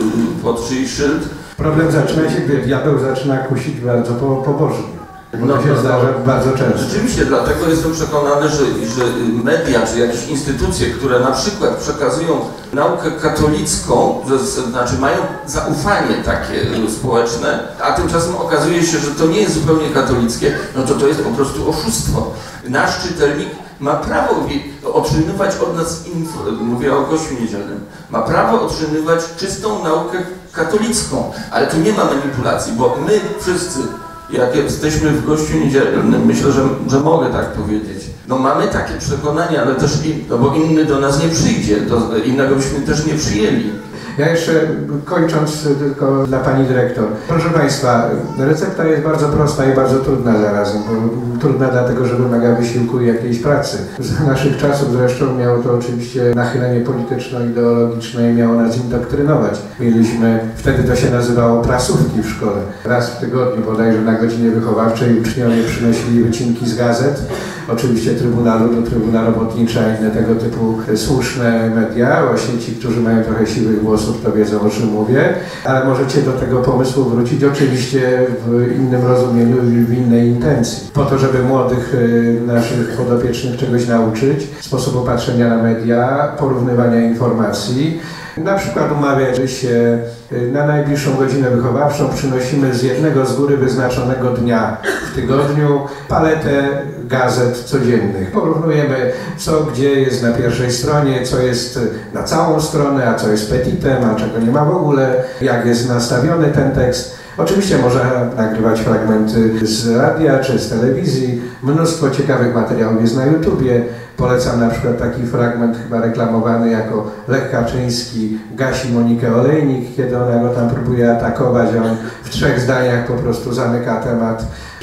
pod czyjś szyld. Problem zaczyna się, gdy diabeł zaczyna kusić bardzo po, pobożnie. Bo no, to się no, zdarza no, bardzo często. Rzeczywiście, dlatego jestem przekonany, że, że media czy jakieś instytucje, które na przykład przekazują naukę katolicką, to znaczy mają zaufanie takie społeczne, a tymczasem okazuje się, że to nie jest zupełnie katolickie, no to to jest po prostu oszustwo. Nasz czytelnik ma prawo otrzymywać od nas, info, mówię o Kościele Niedzielnym, ma prawo otrzymywać czystą naukę katolicką, ale tu nie ma manipulacji, bo my wszyscy, jak jesteśmy w Kościele Niedzielnym, myślę, że, że mogę tak powiedzieć, no mamy takie przekonania, ale też i, no bo inny do nas nie przyjdzie, to innego byśmy też nie przyjęli. Ja jeszcze kończąc tylko dla Pani Dyrektor. Proszę Państwa, recepta jest bardzo prosta i bardzo trudna zarazem, bo trudna dlatego, że wymaga wysiłku i jakiejś pracy. Za naszych czasów zresztą miało to oczywiście nachylenie polityczno-ideologiczne i miało nas indoktrynować. Mieliśmy, wtedy to się nazywało prasówki w szkole. Raz w tygodniu bodajże na godzinie wychowawczej uczniowie przynosili wycinki z gazet, oczywiście Trybunalu do Trybuna Robotnicza i inne tego typu słuszne media. Właśnie ci, którzy mają trochę siwych włosów, to wiedzą, o czym mówię, ale możecie do tego pomysłu wrócić oczywiście w innym rozumieniu i w innej intencji. Po to, żeby młodych naszych podopiecznych czegoś nauczyć, sposobu patrzenia na media, porównywania informacji. Na przykład umawiać się na najbliższą godzinę wychowawczą, przynosimy z jednego z góry wyznaczonego dnia w tygodniu paletę gazet codziennych. Porównujemy, co gdzie jest na pierwszej stronie, co jest na całą stronę, a co jest petitem, a czego nie ma w ogóle, jak jest nastawiony ten tekst. Oczywiście można nagrywać fragmenty z radia czy z telewizji. Mnóstwo ciekawych materiałów jest na YouTubie. Polecam na przykład taki fragment chyba reklamowany jako Lech Kaczyński gasi Monikę Olejnik, kiedy ona go tam próbuje atakować, a on w trzech zdaniach po prostu zamyka temat,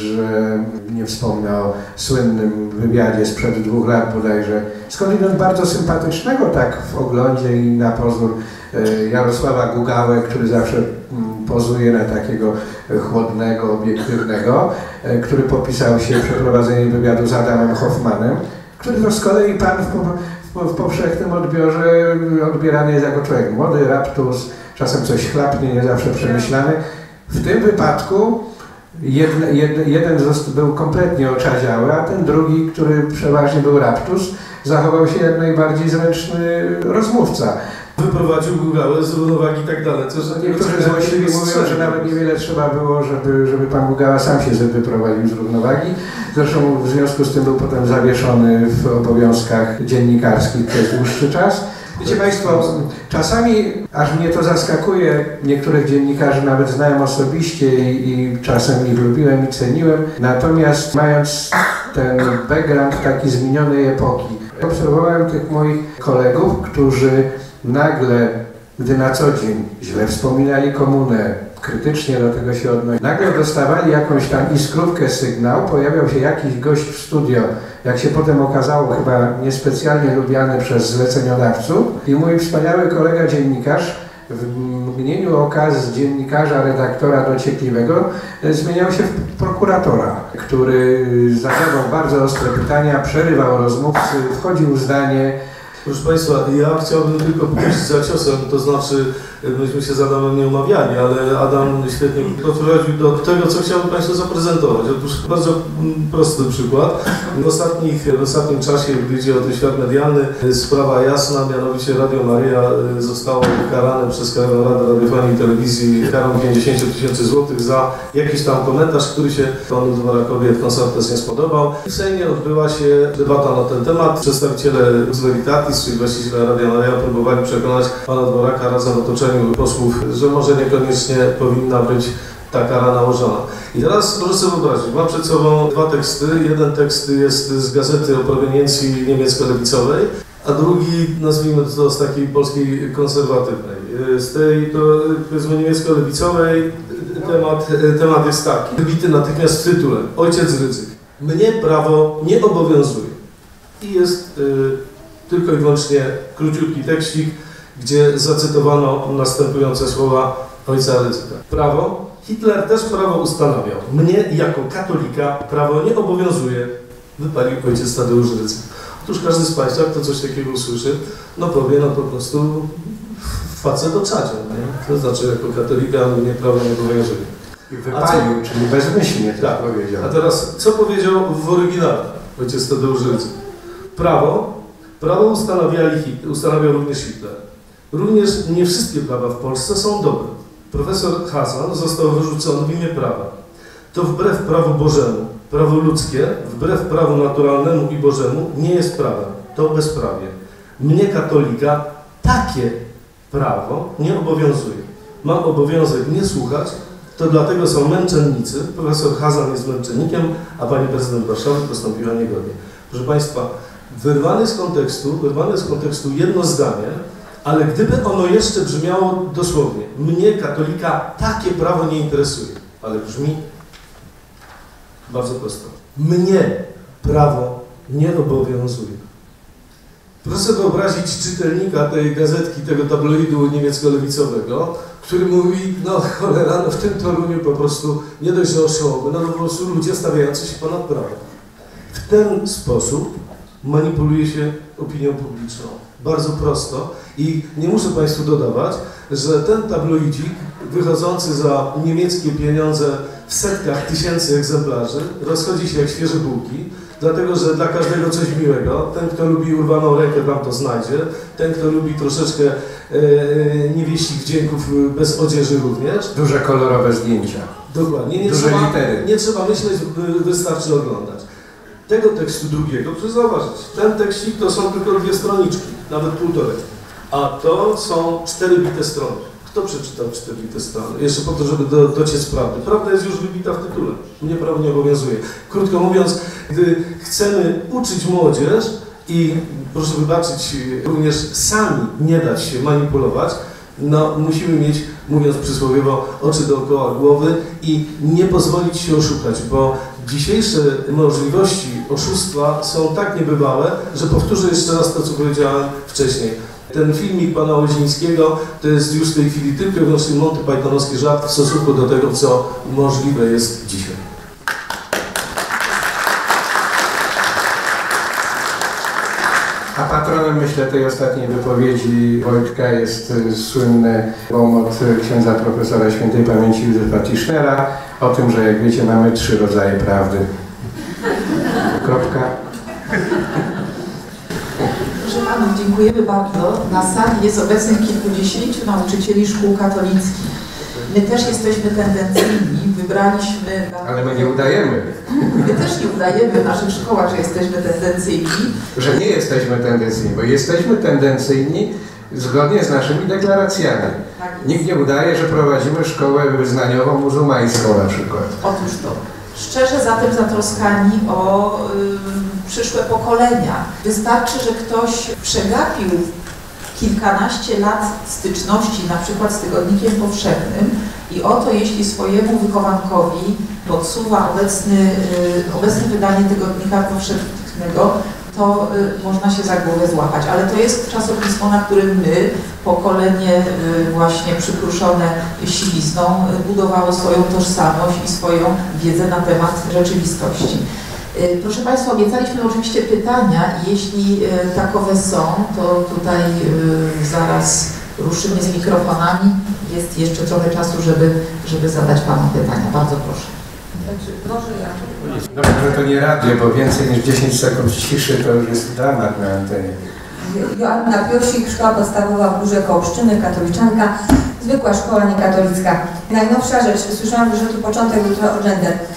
że nie wspomnę o słynnym wywiadzie sprzed dwóch lat bodajże, skądinąd bardzo sympatycznego tak w oglądzie i na pozór Jarosława Gugałę, który zawsze pozuje na takiego chłodnego, obiektywnego, który popisał się przeprowadzeniem wywiadu z Adamem Hoffmanem, który to z kolei pan w, w, w powszechnym odbiorze odbierany jest jako człowiek młody, raptus, czasem coś chlapnie, nie zawsze przemyślany. W tym wypadku jedne, jed, jeden był kompletnie oczadziały, a ten drugi, który przeważnie był raptus, zachował się jak najbardziej zręczny rozmówca. Wyprowadził Gugałę z równowagi i tak dalej. Co, niektórzy złośliwi mówią, że nawet niewiele trzeba było, żeby, żeby pan Gugała sam się wyprowadził z równowagi. Zresztą w związku z tym był potem zawieszony w obowiązkach dziennikarskich przez dłuższy czas. Wiecie Państwo, czasami aż mnie to zaskakuje, niektórych dziennikarzy nawet znałem osobiście i, i czasem ich lubiłem i ceniłem, natomiast mając ten background taki z minionej epoki, obserwowałem tych moich kolegów, którzy nagle, gdy na co dzień źle wspominali komunę, krytycznie do tego się odnosili, nagle dostawali jakąś tam iskrówkę, sygnał, pojawiał się jakiś gość w studio, jak się potem okazało, chyba niespecjalnie lubiany przez zleceniodawców, i mój wspaniały kolega dziennikarz w mgnieniu oka z dziennikarza, redaktora dociekliwego zmieniał się w prokuratora, który zadawał bardzo ostre pytania, przerywał rozmówcy, wchodził w zdanie. Proszę Państwa, ja chciałbym tylko pójść za ciosem, to znaczy myśmy się z Adamem nie umawiali, ale Adam świetnie doprowadził do tego, co chciałbym Państwu zaprezentować. Otóż bardzo prosty przykład. W, ostatnich, w ostatnim czasie, gdy idzie o ten świat medialny, sprawa jasna, mianowicie Radio Maryja zostało ukarane przez Krajową Radę Radiofonii i Telewizji karą pięćdziesiąt tysięcy złotych za jakiś tam komentarz, który się panu Dworakowi w Consortes nie spodobał. W Sejmie odbyła się debata na ten temat. Przedstawiciele z Veritatis Artis, czyli właściciela Radia Maryja, próbowali przekonać pana Dworaka razem w otoczeniu posłów, że może niekoniecznie powinna być ta kara nałożona. I teraz proszę sobie wyobrazić, mam przed sobą dwa teksty. Jeden tekst jest z gazety o proweniencji niemiecko-lewicowej, a drugi, nazwijmy to, z takiej polskiej konserwatywnej. Z tej, to, powiedzmy, niemiecko-lewicowej temat, temat jest taki, wybity natychmiast tytułem Ojciec Rydzyk. Mnie prawo nie obowiązuje. I jest y, tylko i wyłącznie króciutki tekstik, gdzie zacytowano następujące słowa ojca Rydzyka. Prawo, Hitler też prawo ustanawiał. Mnie jako katolika prawo nie obowiązuje, wypalił ojciec Tadeusz Rydzyk. Otóż każdy z Państwa, kto coś takiego usłyszy, no powie, no po prostu facet oczadział, nie? To znaczy jako katolika mnie prawo nie obowiązuje. I wypalił, czyli bezmyślnie to tak powiedział. A teraz, co powiedział w oryginale ojciec Tadeusz Rydzyk? Prawo, prawo ustanawiali, ustanawiał również Hitler. Również nie wszystkie prawa w Polsce są dobre. Profesor Hasan został wyrzucony w imię prawa. To wbrew prawu Bożemu. Prawo ludzkie, wbrew prawu naturalnemu i Bożemu, nie jest prawem. To bezprawie. Mnie, katolika, takie prawo nie obowiązuje. Mam obowiązek nie słuchać, to dlatego są męczennicy. Profesor Hasan jest męczennikiem, a pani prezydent Warszawy postąpiła niegodnie. Proszę Państwa, wyrwane z kontekstu, wyrwane z kontekstu jedno zdanie, ale gdyby ono jeszcze brzmiało dosłownie, mnie, katolika, takie prawo nie interesuje, ale brzmi bardzo prosto. Mnie prawo nie obowiązuje. Proszę sobie wyobrazić czytelnika tej gazetki, tego tabloidu niemiecko-lewicowego, który mówi, no cholera, no w tym Toruniu po prostu nie dość, że oszołomy, no po prostu ludzie stawiający się ponad prawem. W ten sposób manipuluje się opinią publiczną. Bardzo prosto i nie muszę Państwu dodawać, że ten tabloidzik wychodzący za niemieckie pieniądze w setkach tysięcy egzemplarzy rozchodzi się jak świeże bułki, dlatego że dla każdego coś miłego, ten kto lubi urwaną rękę tam to znajdzie, ten kto lubi troszeczkę e, niewieścich wdzięków bez odzieży również. Duże kolorowe zdjęcia. Dokładnie, nie, duże trzeba, litery. Nie trzeba myśleć, wystarczy oglądać. Tego tekstu drugiego, proszę zauważyć, ten tekstik to są tylko dwie stroniczki, nawet półtorej, a to są cztery bite strony. Kto przeczytał cztery bite strony? Jeszcze po to, żeby do, dociec prawdy. Prawda jest już wybita w tytule. Mnie prawo nie obowiązuje. Krótko mówiąc, gdy chcemy uczyć młodzież i, proszę wybaczyć, również sami nie dać się manipulować, no musimy mieć, mówiąc przysłowiowo, oczy dookoła głowy i nie pozwolić się oszukać, bo dzisiejsze możliwości oszustwa są tak niebywałe, że powtórzę jeszcze raz to, co powiedziałem wcześniej. Ten filmik pana Łozińskiego to jest już w tej chwili tylko i wyłącznie Monty Pythonowski żart w stosunku do tego, co możliwe jest dzisiaj. A patronem, myślę, tej ostatniej wypowiedzi Wojtka jest słynny łomot księdza profesora świętej pamięci Józefa Tischnera o tym, że jak wiecie, mamy trzy rodzaje prawdy. Kropka. Proszę Panów, dziękujemy bardzo. Na sali jest obecnych kilkudziesięciu nauczycieli szkół katolickich. My też jesteśmy tendencyjni, wybraliśmy... Ale my nie udajemy. My też nie udajemy w naszych szkołach, że jesteśmy tendencyjni. Że nie jesteśmy tendencyjni, bo jesteśmy tendencyjni zgodnie z naszymi deklaracjami. Tak. Nikt nie udaje, że prowadzimy szkołę wyznaniową muzułmańską na przykład. Otóż to. Szczerze zatem zatroskani o y, przyszłe pokolenia. Wystarczy, że ktoś przegapił kilkanaście lat styczności, na przykład z Tygodnikiem Powszechnym i oto jeśli swojemu wychowankowi podsuwa obecny, y, obecne wydanie Tygodnika Powszechnego, to y, można się za głowę złapać. Ale to jest czasopismo, na którym my, pokolenie y, właśnie przypruszone siwizną, y, budowało swoją tożsamość i swoją wiedzę na temat rzeczywistości. Y, proszę Państwa, obiecaliśmy oczywiście pytania i jeśli y, takowe są, to tutaj y, zaraz ruszymy z mikrofonami. Jest jeszcze trochę czasu, żeby, żeby zadać Panom pytania. Bardzo proszę. Proszę, ja. Dobrze, że to nie radio, bo więcej niż dziesięć sekund ciszy to już jest dramat na antenie. Joanna Piosik, szkoła podstawowa w Górze koło Pszczyny, katoliczanka, zwykła szkoła niekatolicka. Najnowsza rzecz, słyszałam, że tu początek był trochę o gender.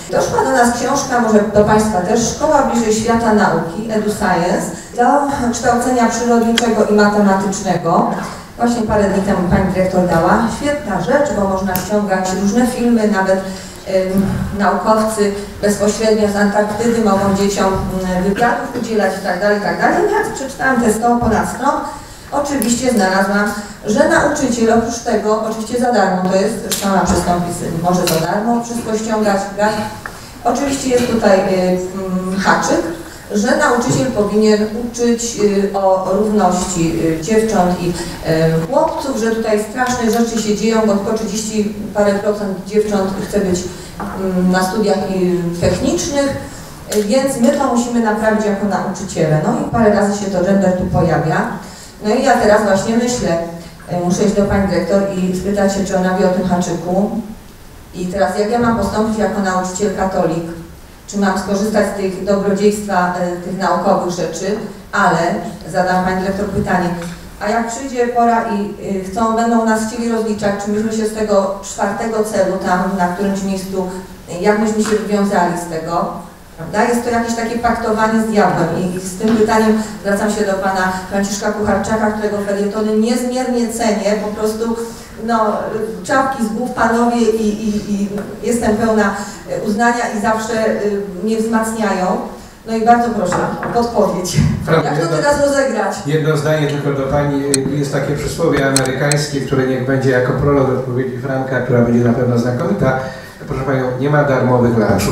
Doszła do nas książka, może do Państwa też, Szkoła bliżej świata nauki, EduScience, do kształcenia przyrodniczego i matematycznego. Właśnie parę dni temu Pani Dyrektor dała. Świetna rzecz, bo można ściągać różne filmy, nawet ym, naukowcy bezpośrednio z Antarktydy mogą dzieciom ym, wywiadów udzielać i tak dalej, i tak dalej. Ja przeczytałam te sto ponad stron. Oczywiście znalazłam, że nauczyciel oprócz tego, oczywiście za darmo to jest, zresztą ona przystąpi, może za darmo wszystko ściągać, tak? Oczywiście jest tutaj y, haczyk, że nauczyciel powinien uczyć y, o równości y, dziewcząt i y, chłopców, że tutaj straszne rzeczy się dzieją, bo tylko trzydzieści parę procent dziewcząt chce być y, na studiach y, technicznych, y, więc my to musimy naprawić jako nauczyciele. No i parę razy się to gender tu pojawia. No i ja teraz właśnie myślę, muszę iść do Pani Dyrektor i spytać się, czy ona wie o tym haczyku. I teraz jak ja mam postąpić jako nauczyciel katolik, czy mam skorzystać z tych dobrodziejstwa, tych naukowych rzeczy, ale zadam Pani Dyrektor pytanie, a jak przyjdzie pora i chcą, będą nas chcieli rozliczać, czy myśmy się z tego czwartego celu tam, na którymś miejscu, jak myśmy się wywiązali z tego? Prawda? Jest to jakieś takie paktowanie z diabłem i, i z tym pytaniem zwracam się do Pana Franciszka Kucharczaka, którego felietony niezmiernie cenię, po prostu no, czapki z głów Panowie i, i, i jestem pełna uznania i zawsze y, mnie wzmacniają. No i bardzo proszę, podpowiedź. Prawda, jak to teraz rozegrać? Jedno zdanie tylko do Pani. Jest takie przysłowie amerykańskie, które niech będzie jako prolog do odpowiedzi Franka, która będzie na pewno znakomita. Proszę Panią, nie ma darmowych lunchów.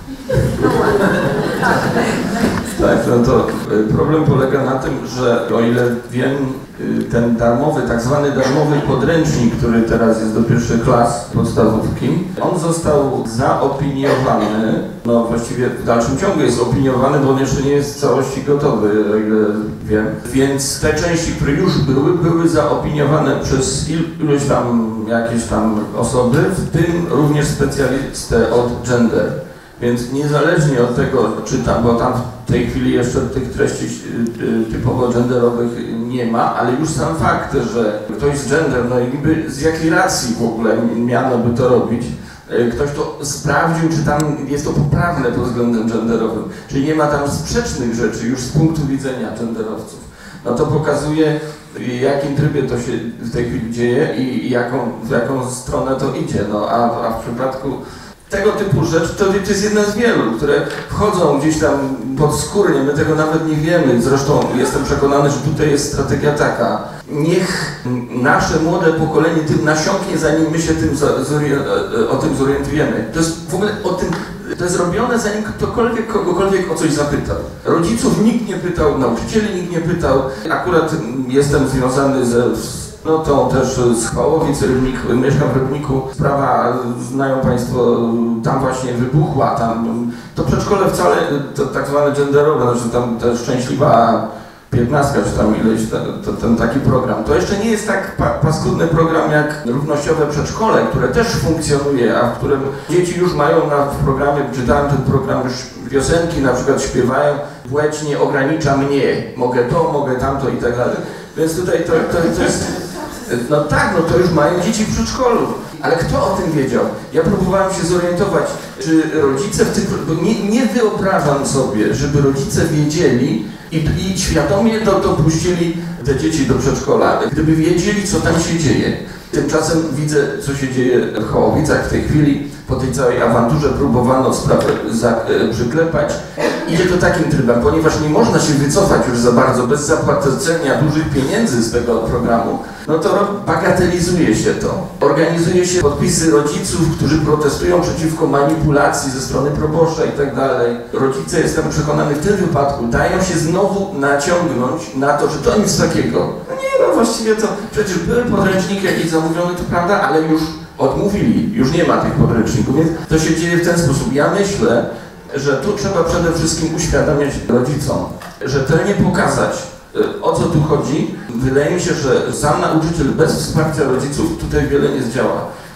Tak, no to problem polega na tym, że o ile wiem, ten darmowy, tak zwany darmowy podręcznik, który teraz jest do pierwszych klas podstawówki, on został zaopiniowany, no właściwie w dalszym ciągu jest opiniowany, bo on jeszcze nie jest w całości gotowy, o ile wiem. Więc te części, które już były, były zaopiniowane przez iluś tam, jakieś tam osoby, w tym również specjalistę od gender. Więc niezależnie od tego, czy tam, bo tam w tej chwili jeszcze tych treści typowo genderowych nie ma, ale już sam fakt, że ktoś z gender, no i niby z jakiej racji w ogóle miano by to robić, ktoś to sprawdził, czy tam jest to poprawne pod względem genderowym, czyli nie ma tam sprzecznych rzeczy już z punktu widzenia genderowców. No to pokazuje, w jakim trybie to się w tej chwili dzieje i jaką, w jaką stronę to idzie. No, a, a w przypadku tego typu rzeczy to, to jest jedna z wielu, które wchodzą gdzieś tam podskórnie, my tego nawet nie wiemy. Zresztą jestem przekonany, że tutaj jest strategia taka. Niech nasze młode pokolenie tym nasiąknie, zanim my się tym o tym zorientujemy. To jest w ogóle o tym, to jest robione, zanim ktokolwiek kogokolwiek o coś zapytał. Rodziców nikt nie pytał, nauczycieli nikt nie pytał. Akurat jestem związany ze no to też z Chwałowic, Rybnik, mieszkam w Rybniku. Sprawa, znają Państwo, tam właśnie wybuchła, tam to przedszkole wcale, to tak zwane genderowe, znaczy tam ta szczęśliwa piętnastka, czy tam ileś, ten, to, ten taki program. To jeszcze nie jest tak pa, paskudny program jak równościowe przedszkole, które też funkcjonuje, a w którym dzieci już mają na, w programie, czytałem ten program, już piosenki na przykład śpiewają, płeć nie ogranicza mnie, mogę to, mogę tamto i tak dalej. Więc tutaj to, to, to jest, no tak, no to już mają dzieci w przedszkolu. Ale kto o tym wiedział? Ja próbowałem się zorientować, czy rodzice w tych, bo nie, nie wyobrażam sobie, żeby rodzice wiedzieli i, i świadomie to dopuścili te dzieci do przedszkola, gdyby wiedzieli, co tam się dzieje. Tymczasem widzę, co się dzieje w Chałowicach w tej chwili. Po tej całej awanturze próbowano sprawę za, e, przyklepać. Idzie to takim trybem, ponieważ nie można się wycofać już za bardzo bez zapłacenia dużych pieniędzy z tego programu, no to bagatelizuje się to. Organizuje się podpisy rodziców, którzy protestują przeciwko manipulacji ze strony proboszcza i tak dalej. Rodzice, jestem przekonany, w tym wypadku dają się znowu naciągnąć na to, że to nic takiego. No nie, no właściwie to przecież były podręczniki jakieś zamówione, to prawda, ale już odmówili, już nie ma tych podręczników, więc to się dzieje w ten sposób. Ja myślę, że tu trzeba przede wszystkim uświadamiać rodzicom, rzetelnie pokazać, o co tu chodzi. Wydaje mi się, że sam nauczyciel bez wsparcia rodziców tutaj wiele nie zdziała.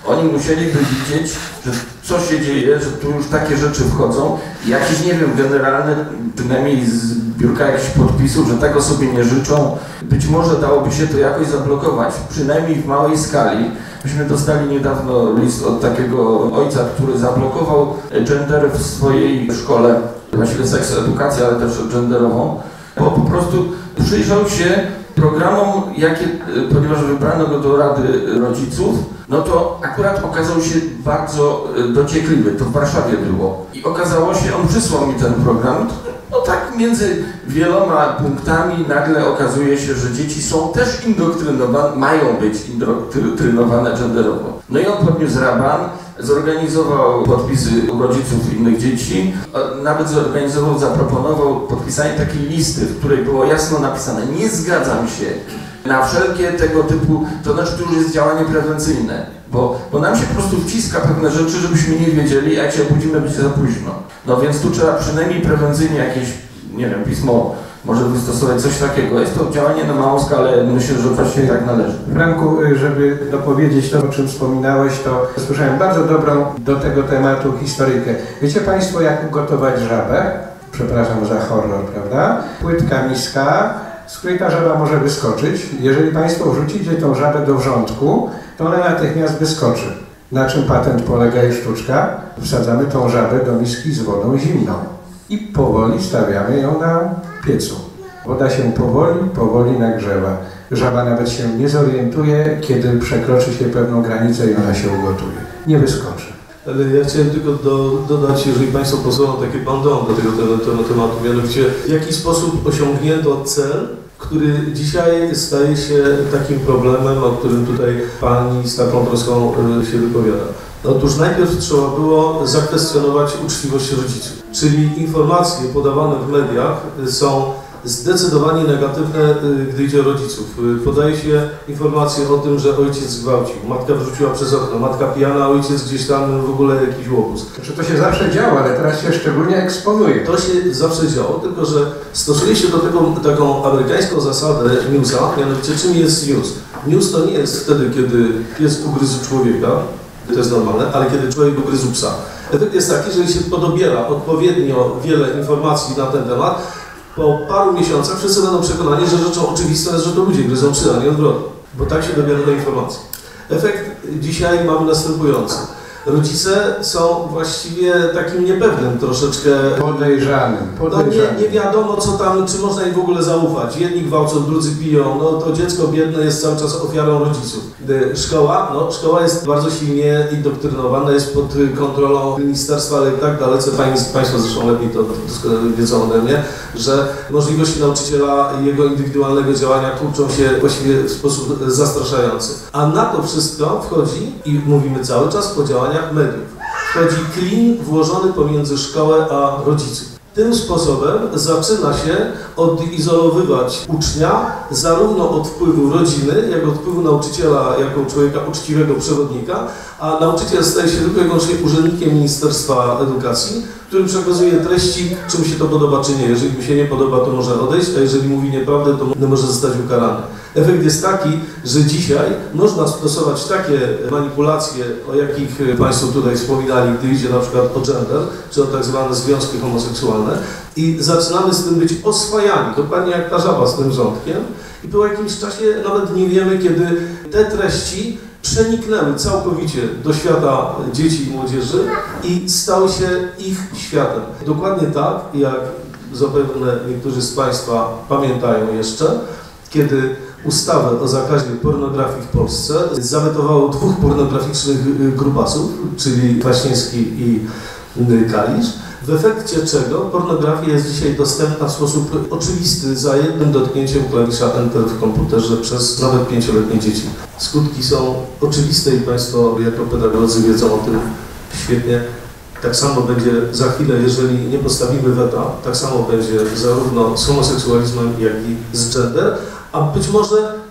Oni musieliby widzieć, że co się dzieje, że tu już takie rzeczy wchodzą i jakieś, nie wiem, generalne, przynajmniej zbiórka jakichś podpisów, że tego sobie nie życzą. Być może dałoby się to jakoś zablokować, przynajmniej w małej skali. Myśmy dostali niedawno list od takiego ojca, który zablokował gender w swojej szkole, właściwie seks edukację, ale też genderową, bo po prostu przyjrzał się programom, jakie, ponieważ wybrano go do Rady Rodziców, no to akurat okazał się bardzo dociekliwy. To w Warszawie było. I okazało się, on przysłał mi ten program, no tak między wieloma punktami nagle okazuje się, że dzieci są też indoktrynowane, mają być indoktrynowane genderowo. No i on podniósł raban, zorganizował podpisy u rodziców innych dzieci, nawet zorganizował, zaproponował podpisanie takiej listy, w której było jasno napisane: nie zgadzam się na wszelkie tego typu, to znaczy to już jest działanie prewencyjne, bo, bo nam się po prostu wciska pewne rzeczy, żebyśmy nie wiedzieli, a jak się obudzimy, będzie za późno. No więc tu trzeba przynajmniej prewencyjnie jakieś, nie wiem, pismo może wystosować, coś takiego. Jest to działanie na małą skalę, myślę, że właśnie tak należy. Franku, żeby dopowiedzieć to, o czym wspominałeś, to słyszałem bardzo dobrą do tego tematu historyjkę. Wiecie Państwo, jak gotować żabę? Przepraszam za horror, prawda? Płytka, miska, z której ta żaba może wyskoczyć. Jeżeli Państwo wrzucicie tą żabę do wrzątku, to ona natychmiast wyskoczy. Na czym patent polega i sztuczka? Wsadzamy tą żabę do miski z wodą zimną i powoli stawiamy ją na piecu. Woda się powoli, powoli nagrzewa. Żaba nawet się nie zorientuje, kiedy przekroczy się pewną granicę i ona się ugotuje. Nie wyskoczy. Ale ja chciałem tylko do, dodać, jeżeli Państwo pozwolą, takie bandon do tego, tego, tego tematu, mianowicie w jaki sposób osiągnięto cel, który dzisiaj staje się takim problemem, o którym tutaj Pani z taką troską się wypowiada. Otóż najpierw trzeba było zakwestionować uczciwość rodziców, czyli informacje podawane w mediach są zdecydowanie negatywne, gdy idzie o rodziców. Podaje się informacje o tym, że ojciec zgwałcił, matka wrzuciła przez okno, matka pijana, ojciec gdzieś tam w ogóle jakiś łobuz. Znaczy to się zawsze działo, ale teraz się szczególnie eksponuje. To się zawsze działo, tylko że stosuje się do tego taką amerykańską zasadę newsa, mianowicie czym jest news? News to nie jest wtedy, kiedy pies ugryzł człowieka, to jest normalne, ale kiedy człowiek ugryzł psa. Efekt jest taki, że jeśli podobiera odpowiednio wiele informacji na ten temat, po paru miesiącach wszyscy będą przekonani, że rzeczą oczywistą jest, że to ludzie gryzą psy, a nie odwrotnie, bo tak się dobiera do informacji. Efekt dzisiaj mamy następujący. Rodzice są właściwie takim niepewnym troszeczkę... Podejrzanym. podejrzanym. No nie, nie wiadomo, co tam, czy można im w ogóle zaufać. Jedni gwałcą, drudzy piją, no to dziecko biedne jest cały czas ofiarą rodziców. Szkoła, no szkoła jest bardzo silnie indoktrynowana, jest pod kontrolą ministerstwa, ale tak dalece, Państwo zresztą lepiej to wiedzą ode mnie, że możliwości nauczyciela i jego indywidualnego działania tłuczą się właściwie w sposób zastraszający. A na to wszystko wchodzi, i mówimy cały czas o działaniach mediów, wchodzi klin włożony pomiędzy szkołę a rodziców. Tym sposobem zaczyna się odizolowywać ucznia zarówno od wpływu rodziny, jak od wpływu nauczyciela jako człowieka uczciwego przewodnika, a nauczyciel staje się tylko i wyłącznie urzędnikiem Ministerstwa Edukacji, który przekazuje treści, czy mu się to podoba, czy nie. Jeżeli mu się nie podoba, to może odejść, a jeżeli mówi nieprawdę, to może zostać ukarany. Efekt jest taki, że dzisiaj można stosować takie manipulacje, o jakich Państwo tutaj wspominali, gdy idzie na przykład o gender, czy o tak zwane związki homoseksualne, i zaczynamy z tym być oswajani, dokładnie jak ta żaba z tym wrzątkiem, i po jakimś czasie nawet nie wiemy, kiedy te treści przeniknęły całkowicie do świata dzieci i młodzieży i stały się ich światem. Dokładnie tak, jak zapewne niektórzy z Państwa pamiętają jeszcze, kiedy ustawę o zakazie pornografii w Polsce zawetowało dwóch pornograficznych grubasów, czyli Kwaśniewski i Kalisz, w efekcie czego pornografia jest dzisiaj dostępna w sposób oczywisty za jednym dotknięciem klawisza Enter w komputerze przez nawet pięcioletnie dzieci. Skutki są oczywiste i Państwo jako pedagodzy wiedzą o tym świetnie. Tak samo będzie za chwilę, jeżeli nie postawimy weta, tak samo będzie zarówno z homoseksualizmem, jak i z gender, a być może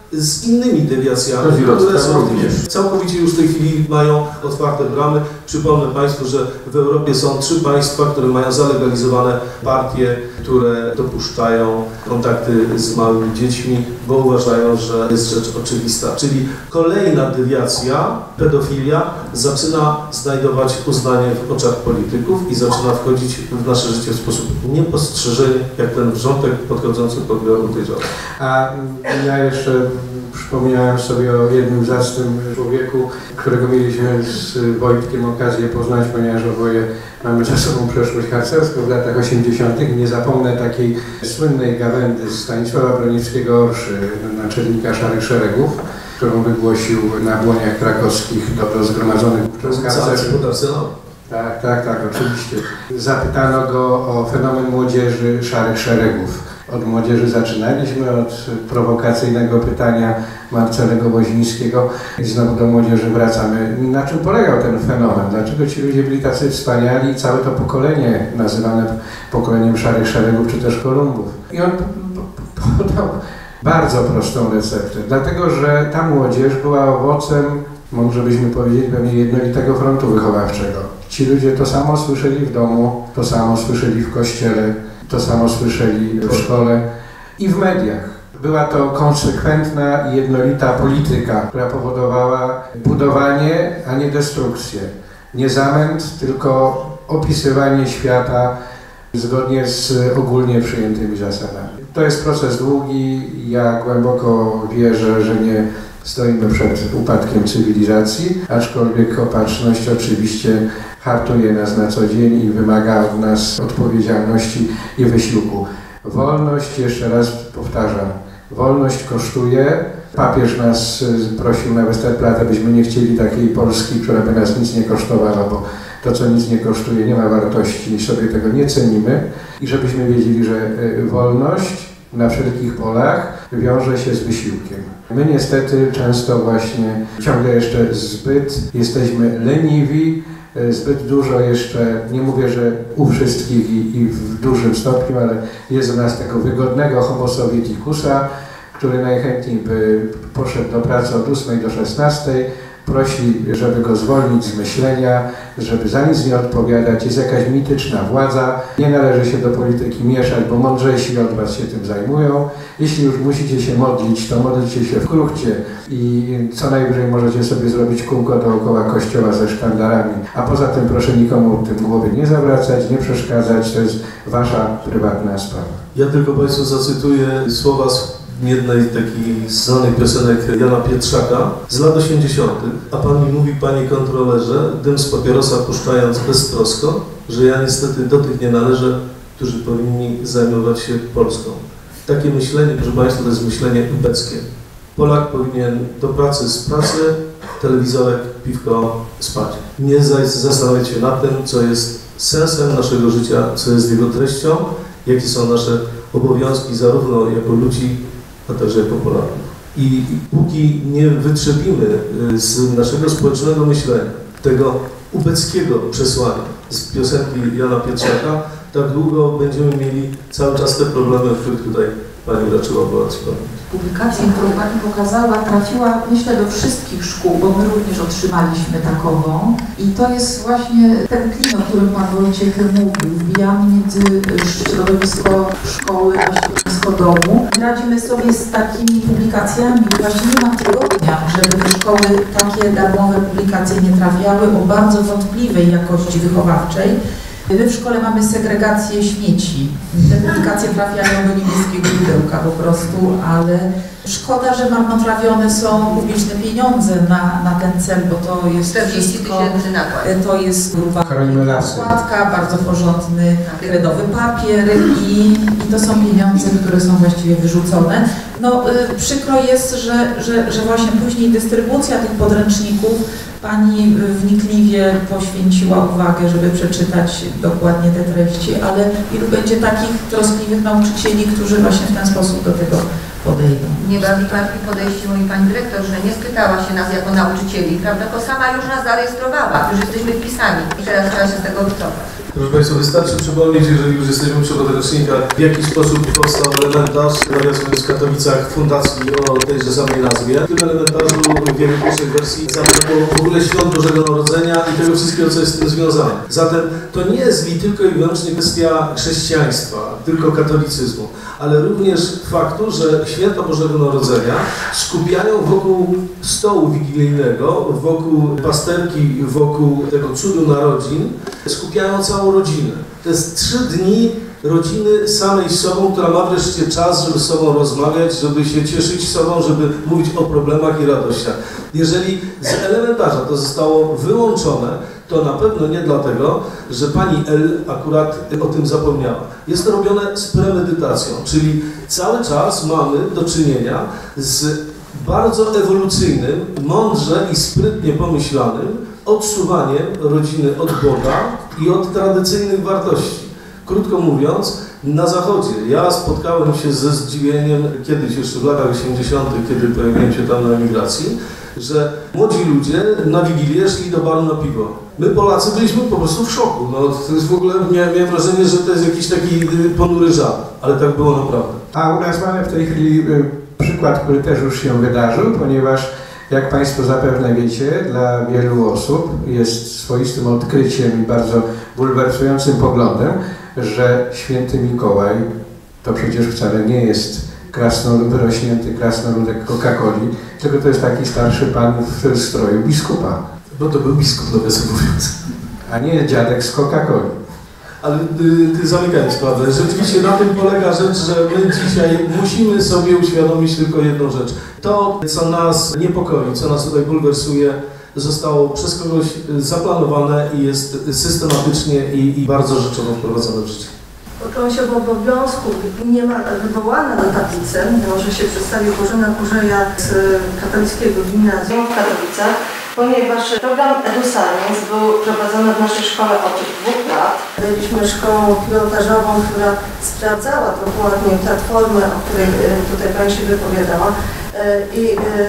z innymi dewiacjami, Rozwilocka które są również. całkowicie już w tej chwili mają otwarte bramy. Przypomnę Państwu, że w Europie są trzy państwa, które mają zalegalizowane partie, które dopuszczają kontakty z małymi dziećmi, bo uważają, że jest rzecz oczywista. Czyli kolejna dewiacja, pedofilia, zaczyna znajdować uznanie w oczach polityków i zaczyna wchodzić w nasze życie w sposób niepostrzeżony, jak ten wrzątek podchodzący pod grobu tej żony. A ja jeszcze przypomniałem sobie o jednym zacnym człowieku, którego mieliśmy z Wojtkiem okazję poznać, ponieważ oboje mamy za sobą przeszłość harcerską w latach osiemdziesiątych. Nie zapomnę takiej słynnej gawędy Stanisława Broniewskiego-Orszy, naczelnika Szarych Szeregów, którą wygłosił na błoniach krakowskich do zgromadzonych wówczas harcerzy. Tak, tak, tak, oczywiście. Zapytano go o fenomen młodzieży Szarych Szeregów. Od młodzieży zaczynaliśmy, od prowokacyjnego pytania Marcelego Wozińskiego i znowu do młodzieży wracamy. Na czym polegał ten fenomen? Dlaczego ci ludzie byli tacy wspaniali? Całe to pokolenie nazywane pokoleniem Szarych Szeregów czy też Kolumbów. I on podał bardzo prostą receptę, dlatego że ta młodzież była owocem, może byśmy powiedzieli, pewnie jednolitego frontu wychowawczego. Ci ludzie to samo słyszeli w domu, to samo słyszeli w kościele, to samo słyszeli w szkole i w mediach. Była to konsekwentna i jednolita polityka, która powodowała budowanie, a nie destrukcję. Nie zamęt, tylko opisywanie świata zgodnie z ogólnie przyjętymi zasadami. To jest proces długi. Ja głęboko wierzę, że nie stoimy przed upadkiem cywilizacji, aczkolwiek opatrzność oczywiście hartuje nas na co dzień i wymaga od nas odpowiedzialności i wysiłku. Wolność, jeszcze raz powtarzam, wolność kosztuje. Papież nas prosił na Westerplatte, byśmy nie chcieli takiej Polski, która by nas nic nie kosztowała, bo to, co nic nie kosztuje, nie ma wartości i sobie tego nie cenimy. I żebyśmy wiedzieli, że wolność na wszelkich polach wiąże się z wysiłkiem. My niestety często właśnie ciągle jeszcze zbyt jesteśmy leniwi, zbyt dużo jeszcze, nie mówię, że u wszystkich i, i w dużym stopniu, ale jest u nas tego wygodnego homo sovieticusa, który najchętniej by poszedł do pracy od ósmej do szesnastej, prosi, żeby go zwolnić z myślenia, żeby za nic nie odpowiadać. Jest jakaś mityczna władza, nie należy się do polityki mieszać, bo mądrzejsi od was się tym zajmują. Jeśli już musicie się modlić, to modlcie się w kruchcie i co najwyżej możecie sobie zrobić kółko dookoła kościoła ze sztandarami. A poza tym proszę nikomu tym głowy nie zawracać, nie przeszkadzać, to jest wasza prywatna sprawa. Ja tylko Państwu zacytuję słowa z jednej z takich znanych piosenek Jana Pietrzaka z lat osiemdziesiątych. A Pan mi mówi, Panie kontrolerze, dym z papierosa puszczając beztrosko, że ja niestety do tych nie należę, którzy powinni zajmować się Polską. Takie myślenie, proszę Państwa, to jest myślenie ubeckie. Polak powinien do pracy z pracy, telewizorek, piwko, spać. Nie zaś zastanawiać się nad tym, co jest sensem naszego życia, co jest jego treścią, jakie są nasze obowiązki zarówno jako ludzi, a także jako Polaków. I, I póki nie wytrzepimy z naszego społecznego myślenia tego ubeckiego przesłania z piosenki Jana Pietrzaka, tak długo będziemy mieli cały czas te problemy, o których tutaj Pani raczyła Polacy pamiętać. Publikacja, którą Pani pokazała, trafiła, myślę, do wszystkich szkół, bo my również otrzymaliśmy takową. I to jest właśnie ten klin, o którym Pan Wojciech mówił. Wbijamy między środowisko szkoły a środowisko domu. Radzimy sobie z takimi publikacjami. Właśnie nie ma tygodnia, żeby do szkoły takie darmowe publikacje nie trafiały o bardzo wątpliwej jakości wychowawczej. My w szkole mamy segregację śmieci. Te publikacje trafiają do niebieskiego pudełka po prostu, ale szkoda, że marnotrawione są publiczne pieniądze na, na ten cel, bo to jest czterdzieści tysięcy nakład. To jest grupa lasy. Okładka, bardzo porządny kredowy papier i, i to są pieniądze, które są właściwie wyrzucone. No y, przykro jest, że, że, że właśnie później dystrybucja tych podręczników Pani wnikliwie poświęciła uwagę, żeby przeczytać dokładnie te treści, ale ilu będzie takich troskliwych nauczycieli, którzy właśnie w ten sposób do tego podejdą. Nie bawi Pani podejście, mówi Pani Dyrektor, że nie spytała się nas jako nauczycieli, prawda, bo sama już nas zarejestrowała, już jesteśmy wpisani i teraz trzeba się z tego wycofać. Proszę Państwa, wystarczy przypomnieć, jeżeli już jesteśmy przy podręcznikach, w jaki sposób powstał elementarz, nawiasem w Katowicach, fundacji o tejże samej nazwie. W tym elementarzu w wielu pierwszych wersji zabrakło w ogóle świąt Bożego Narodzenia i tego wszystkiego, co jest z tym związane. Zatem to nie jest mi tylko i wyłącznie kwestia chrześcijaństwa, tylko katolicyzmu, ale również faktu, że święta Bożego Narodzenia skupiają wokół stołu wigilijnego, wokół pasterki, wokół tego cudu narodzin, skupiają całą rodzinę. To jest trzy dni rodziny samej z sobą, która ma wreszcie czas, żeby z sobą rozmawiać, żeby się cieszyć sobą, żeby mówić o problemach i radościach. Jeżeli z elementarza to zostało wyłączone, to na pewno nie dlatego, że pani L akurat o tym zapomniała. Jest to robione z premedytacją, czyli cały czas mamy do czynienia z bardzo ewolucyjnym, mądrze i sprytnie pomyślanym odsuwaniem rodziny od Boga i od tradycyjnych wartości. Krótko mówiąc, na Zachodzie ja spotkałem się ze zdziwieniem kiedyś, jeszcze w latach osiemdziesiątych, kiedy pojawiłem się tam na emigracji, że młodzi ludzie na Wigilię szli do baru na piwo. My Polacy byliśmy po prostu w szoku. No, to jest w ogóle, miałem wrażenie, że to jest jakiś taki ponury żart, ale tak było naprawdę. A u nas mamy w tej chwili przykład, który też już się wydarzył, ponieważ jak Państwo zapewne wiecie, dla wielu osób jest swoistym odkryciem i bardzo bulwersującym poglądem, że święty Mikołaj to przecież wcale nie jest krasnolud, wyrośnięty krasnoludek Coca-Coli, tylko to jest taki starszy pan w stroju biskupa. Bo to był biskup, nawiasem mówiąc. A nie dziadek z Coca-Coli. Ale ty zamykając sprawę, rzeczywiście na tym polega rzecz, że my dzisiaj musimy sobie uświadomić tylko jedną rzecz. To, co nas niepokoi, co nas tutaj bulwersuje, zostało przez kogoś zaplanowane i jest systematycznie i, i bardzo rzeczowo wprowadzone w życie. Poczułam się w obowiązku nie ma wywołana do tablicy, może się przedstawi Bożena Kurzeja z katolickiego gimnazjum w Katowicach, ponieważ program EduScience był prowadzony w naszej szkole od dwóch lat. Byliśmy szkołą pilotażową, która sprawdzała dokładnie platformę, o której tutaj Pani się wypowiadała. I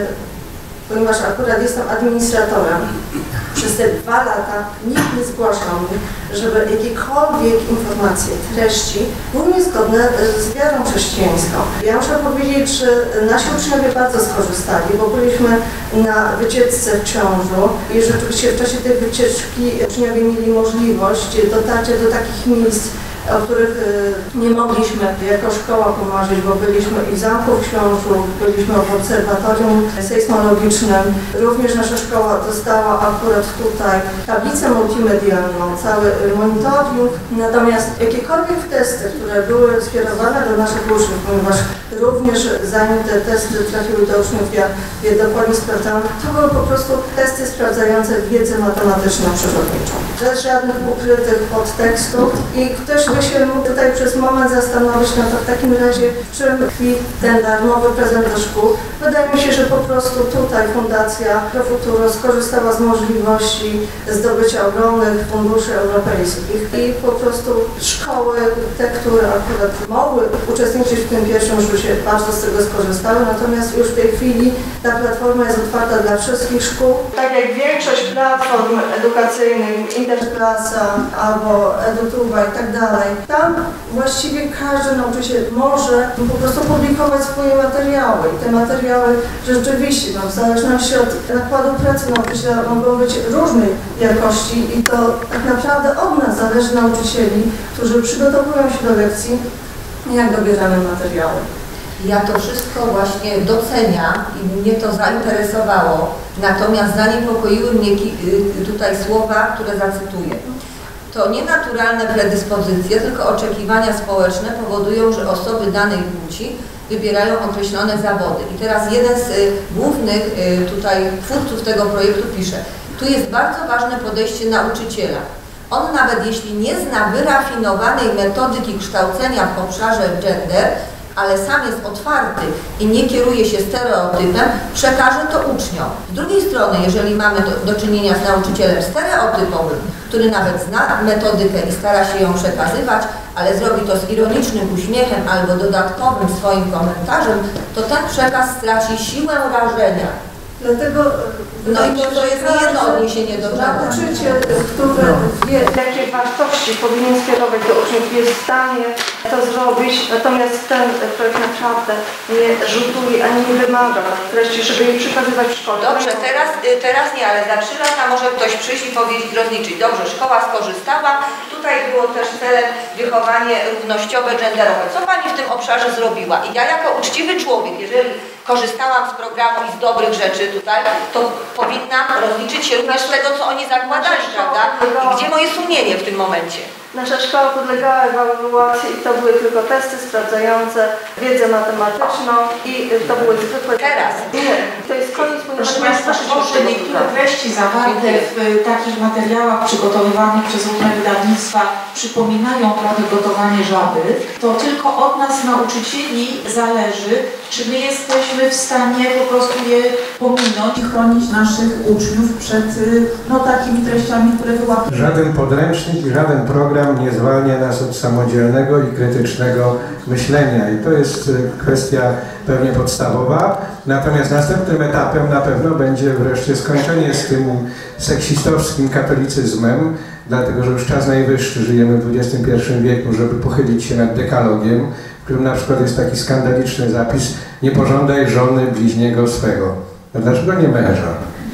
ponieważ akurat jestem administratorem, przez te dwa lata nikt nie zgłaszał mi, żeby jakiekolwiek informacje, treści były niezgodne z wiarą chrześcijańską. Ja muszę powiedzieć, że nasi uczniowie bardzo skorzystali, bo byliśmy na wycieczce w Ciążu i rzeczywiście w czasie tej wycieczki uczniowie mieli możliwość dotarcia do takich miejsc, o których nie mogliśmy jako szkoła pomarzyć, bo byliśmy i w Zamku w Książu, byliśmy w obserwatorium sejsmologicznym. Również nasza szkoła dostała akurat tutaj tablicę multimedialną, cały monitorium. Natomiast jakiekolwiek testy, które były skierowane do naszych uczniów, ponieważ również zanim te testy trafiły do uczniów, ja je dokładnie sprawdzałam, to były po prostu testy sprawdzające wiedzę matematyczną przyrodniczą. Bez żadnych ukrytych podtekstów i ktoś by się mógł tutaj przez moment zastanowić, no to w takim razie w czym tkwi ten darmowy prezent do szkół. Wydaje mi się, że po prostu tutaj Fundacja Pro Futuro skorzystała z możliwości zdobycia ogromnych funduszy europejskich i po prostu szkoły, te, które akurat mogły uczestniczyć w tym pierwszym rzucie, bardzo z tego skorzystały, natomiast już w tej chwili ta platforma jest otwarta dla wszystkich szkół. Tak jak większość platform edukacyjnych, Interklasa albo EduTuba i tak dalej, tam właściwie każdy nauczyciel może po prostu publikować swoje materiały i te materiały rzeczywiście, no, w zależności od nakładu pracy nauczyciela mogą być różnej jakości i to tak naprawdę od nas zależy nauczycieli, którzy przygotowują się do lekcji, jak dobieramy materiały. Ja to wszystko właśnie doceniam i mnie to zainteresowało, natomiast zaniepokoiły mnie tutaj słowa, które zacytuję. To nie naturalne predyspozycje, tylko oczekiwania społeczne powodują, że osoby danej płci wybierają określone zawody. I teraz jeden z y, głównych y, tutaj twórców tego projektu pisze, tu jest bardzo ważne podejście nauczyciela. On nawet jeśli nie zna wyrafinowanej metodyki kształcenia w obszarze gender, ale sam jest otwarty i nie kieruje się stereotypem, przekaże to uczniom. Z drugiej strony, jeżeli mamy do, do czynienia z nauczycielem stereotypowym, który nawet zna metodykę i stara się ją przekazywać, ale zrobi to z ironicznym uśmiechem albo dodatkowym swoim komentarzem, to ten przekaz straci siłę rażenia Dlatego No i to, to jest nie jedno odniesienie do żadnego. nauczyciel, który wie, jakie wartości powinien skierować do uczniów, jest w stanie to zrobić, natomiast ten człowiek naprawdę nie rzutuje ani nie wymaga treści, żeby jej przekazywać w szkole. Dobrze, teraz, teraz nie, ale za trzy lata może ktoś przyjść i powiedzieć, rozliczyć. Dobrze, szkoła skorzystała, tutaj było też celem wychowanie równościowe, genderowe. Co Pani w tym obszarze zrobiła? I ja jako uczciwy człowiek, jeżeli korzystałam z programu i z dobrych rzeczy tutaj, to powinnam rozliczyć się również z tego, co oni zakładali, prawda? I gdzie moje sumienie w tym momencie? Nasza szkoła podlegała ewaluacji i to były tylko testy sprawdzające wiedzę matematyczną i to były zwykłe... Teraz? Nie, to jest koniec, ponieważ... Proszę Państwa, może niektóre treści zawarte w takich materiałach przygotowywanych przez różne wydawnictwa przypominają trochę gotowanie żaby, to tylko od nas, nauczycieli, zależy, czy my jesteśmy w stanie po prostu je pominąć i chronić naszych uczniów przed no, takimi treściami, które wyłapują. Żaden podręcznik i żaden program nie zwalnia nas od samodzielnego i krytycznego myślenia i to jest kwestia pewnie podstawowa. Natomiast następnym etapem na pewno będzie wreszcie skończenie z tym seksistowskim katolicyzmem, dlatego że już czas najwyższy, żyjemy w dwudziestym pierwszym wieku, żeby pochylić się nad dekalogiem, w którym na przykład jest taki skandaliczny zapis: nie pożądaj żony bliźniego swego. No dlaczego nie męża?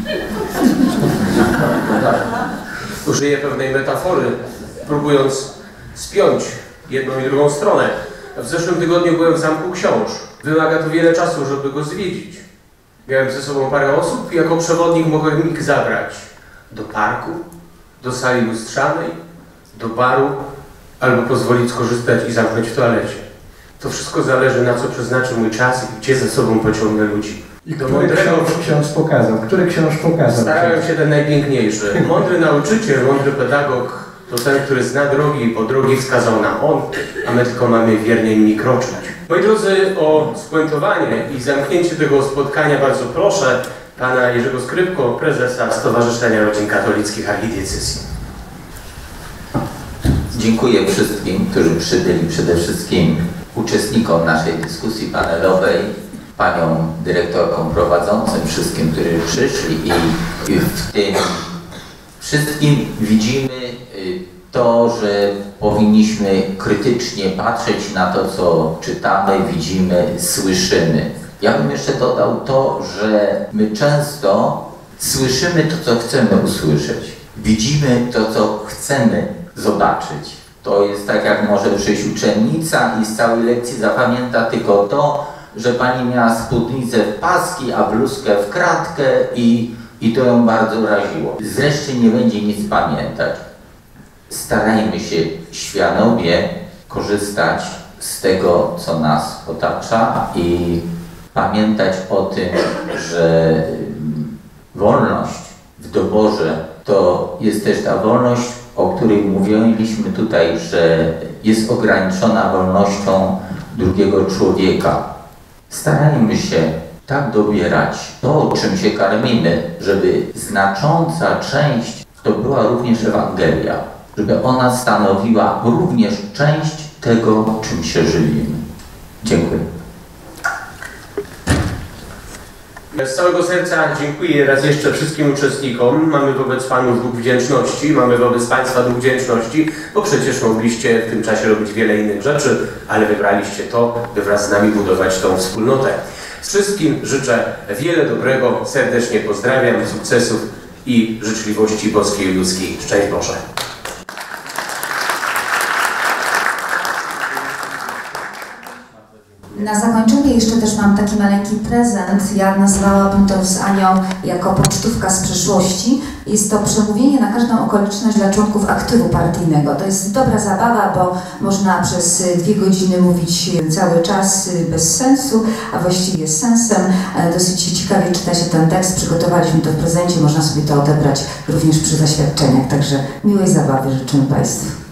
Użyję pewnej metafory, próbując spiąć jedną i drugą stronę. W zeszłym tygodniu byłem w Zamku Książ. Wymaga to wiele czasu, żeby go zwiedzić. Miałem ze sobą parę osób i jako przewodnik mogłem ich zabrać do parku, do sali lustrzanej, do baru, albo pozwolić skorzystać i zamknąć w toalecie. To wszystko zależy, na co przeznaczy mój czas i gdzie ze sobą pociągnę ludzi. I który książ, ksiądz pokazał? Który książ pokazał? Starałem się ten najpiękniejszy. Mądry nauczyciel, mądry pedagog to ten, który zna drogi, bo drogi wskazał nam on, a my tylko mamy wiernie nimi kroczyć. Moi drodzy, o spuentowanie i zamknięcie tego spotkania bardzo proszę pana Jerzego Skrypko, prezesa Stowarzyszenia Rodzin Katolickich Archidiecezji. Dziękuję wszystkim, którzy przybyli, przede wszystkim uczestnikom naszej dyskusji panelowej, paniom dyrektorkom prowadzącym, wszystkim, którzy przyszli i w tym wszystkim widzimy to, że powinniśmy krytycznie patrzeć na to, co czytamy, widzimy, słyszymy. Ja bym jeszcze dodał to, że my często słyszymy to, co chcemy usłyszeć. Widzimy to, co chcemy zobaczyć. To jest tak, jak może przyjść uczennica i z całej lekcji zapamięta tylko to, że pani miała spódnicę w paski, a bluzkę w kratkę i, i to ją bardzo raziło. Zresztą nie będzie nic pamiętać. Starajmy się świadomie korzystać z tego, co nas otacza i pamiętać o tym, że wolność w doborze to jest też ta wolność, o której mówiliśmy tutaj, że jest ograniczona wolnością drugiego człowieka. Starajmy się tak dobierać to, czym się karmimy, żeby znacząca część to była również Ewangelia, żeby ona stanowiła również część tego, czym się żywimy. Dziękuję. Z całego serca dziękuję raz jeszcze wszystkim uczestnikom. Mamy wobec panów dług wdzięczności, mamy wobec państwa dług wdzięczności, bo przecież mogliście w tym czasie robić wiele innych rzeczy, ale wybraliście to, by wraz z nami budować tą wspólnotę. Wszystkim życzę wiele dobrego, serdecznie pozdrawiam, sukcesów i życzliwości boskiej i ludzkiej. Szczęść Boże! Na zakończenie jeszcze też mam taki maleńki prezent. Ja nazwałabym to z Anią jako pocztówka z przeszłości. Jest to przemówienie na każdą okoliczność dla członków aktywu partyjnego. To jest dobra zabawa, bo można przez dwie godziny mówić cały czas bez sensu, a właściwie z sensem. Dosyć ciekawie czyta się ten tekst. Przygotowaliśmy to w prezencie, można sobie to odebrać również przy zaświadczeniach. Także miłej zabawy życzymy Państwu.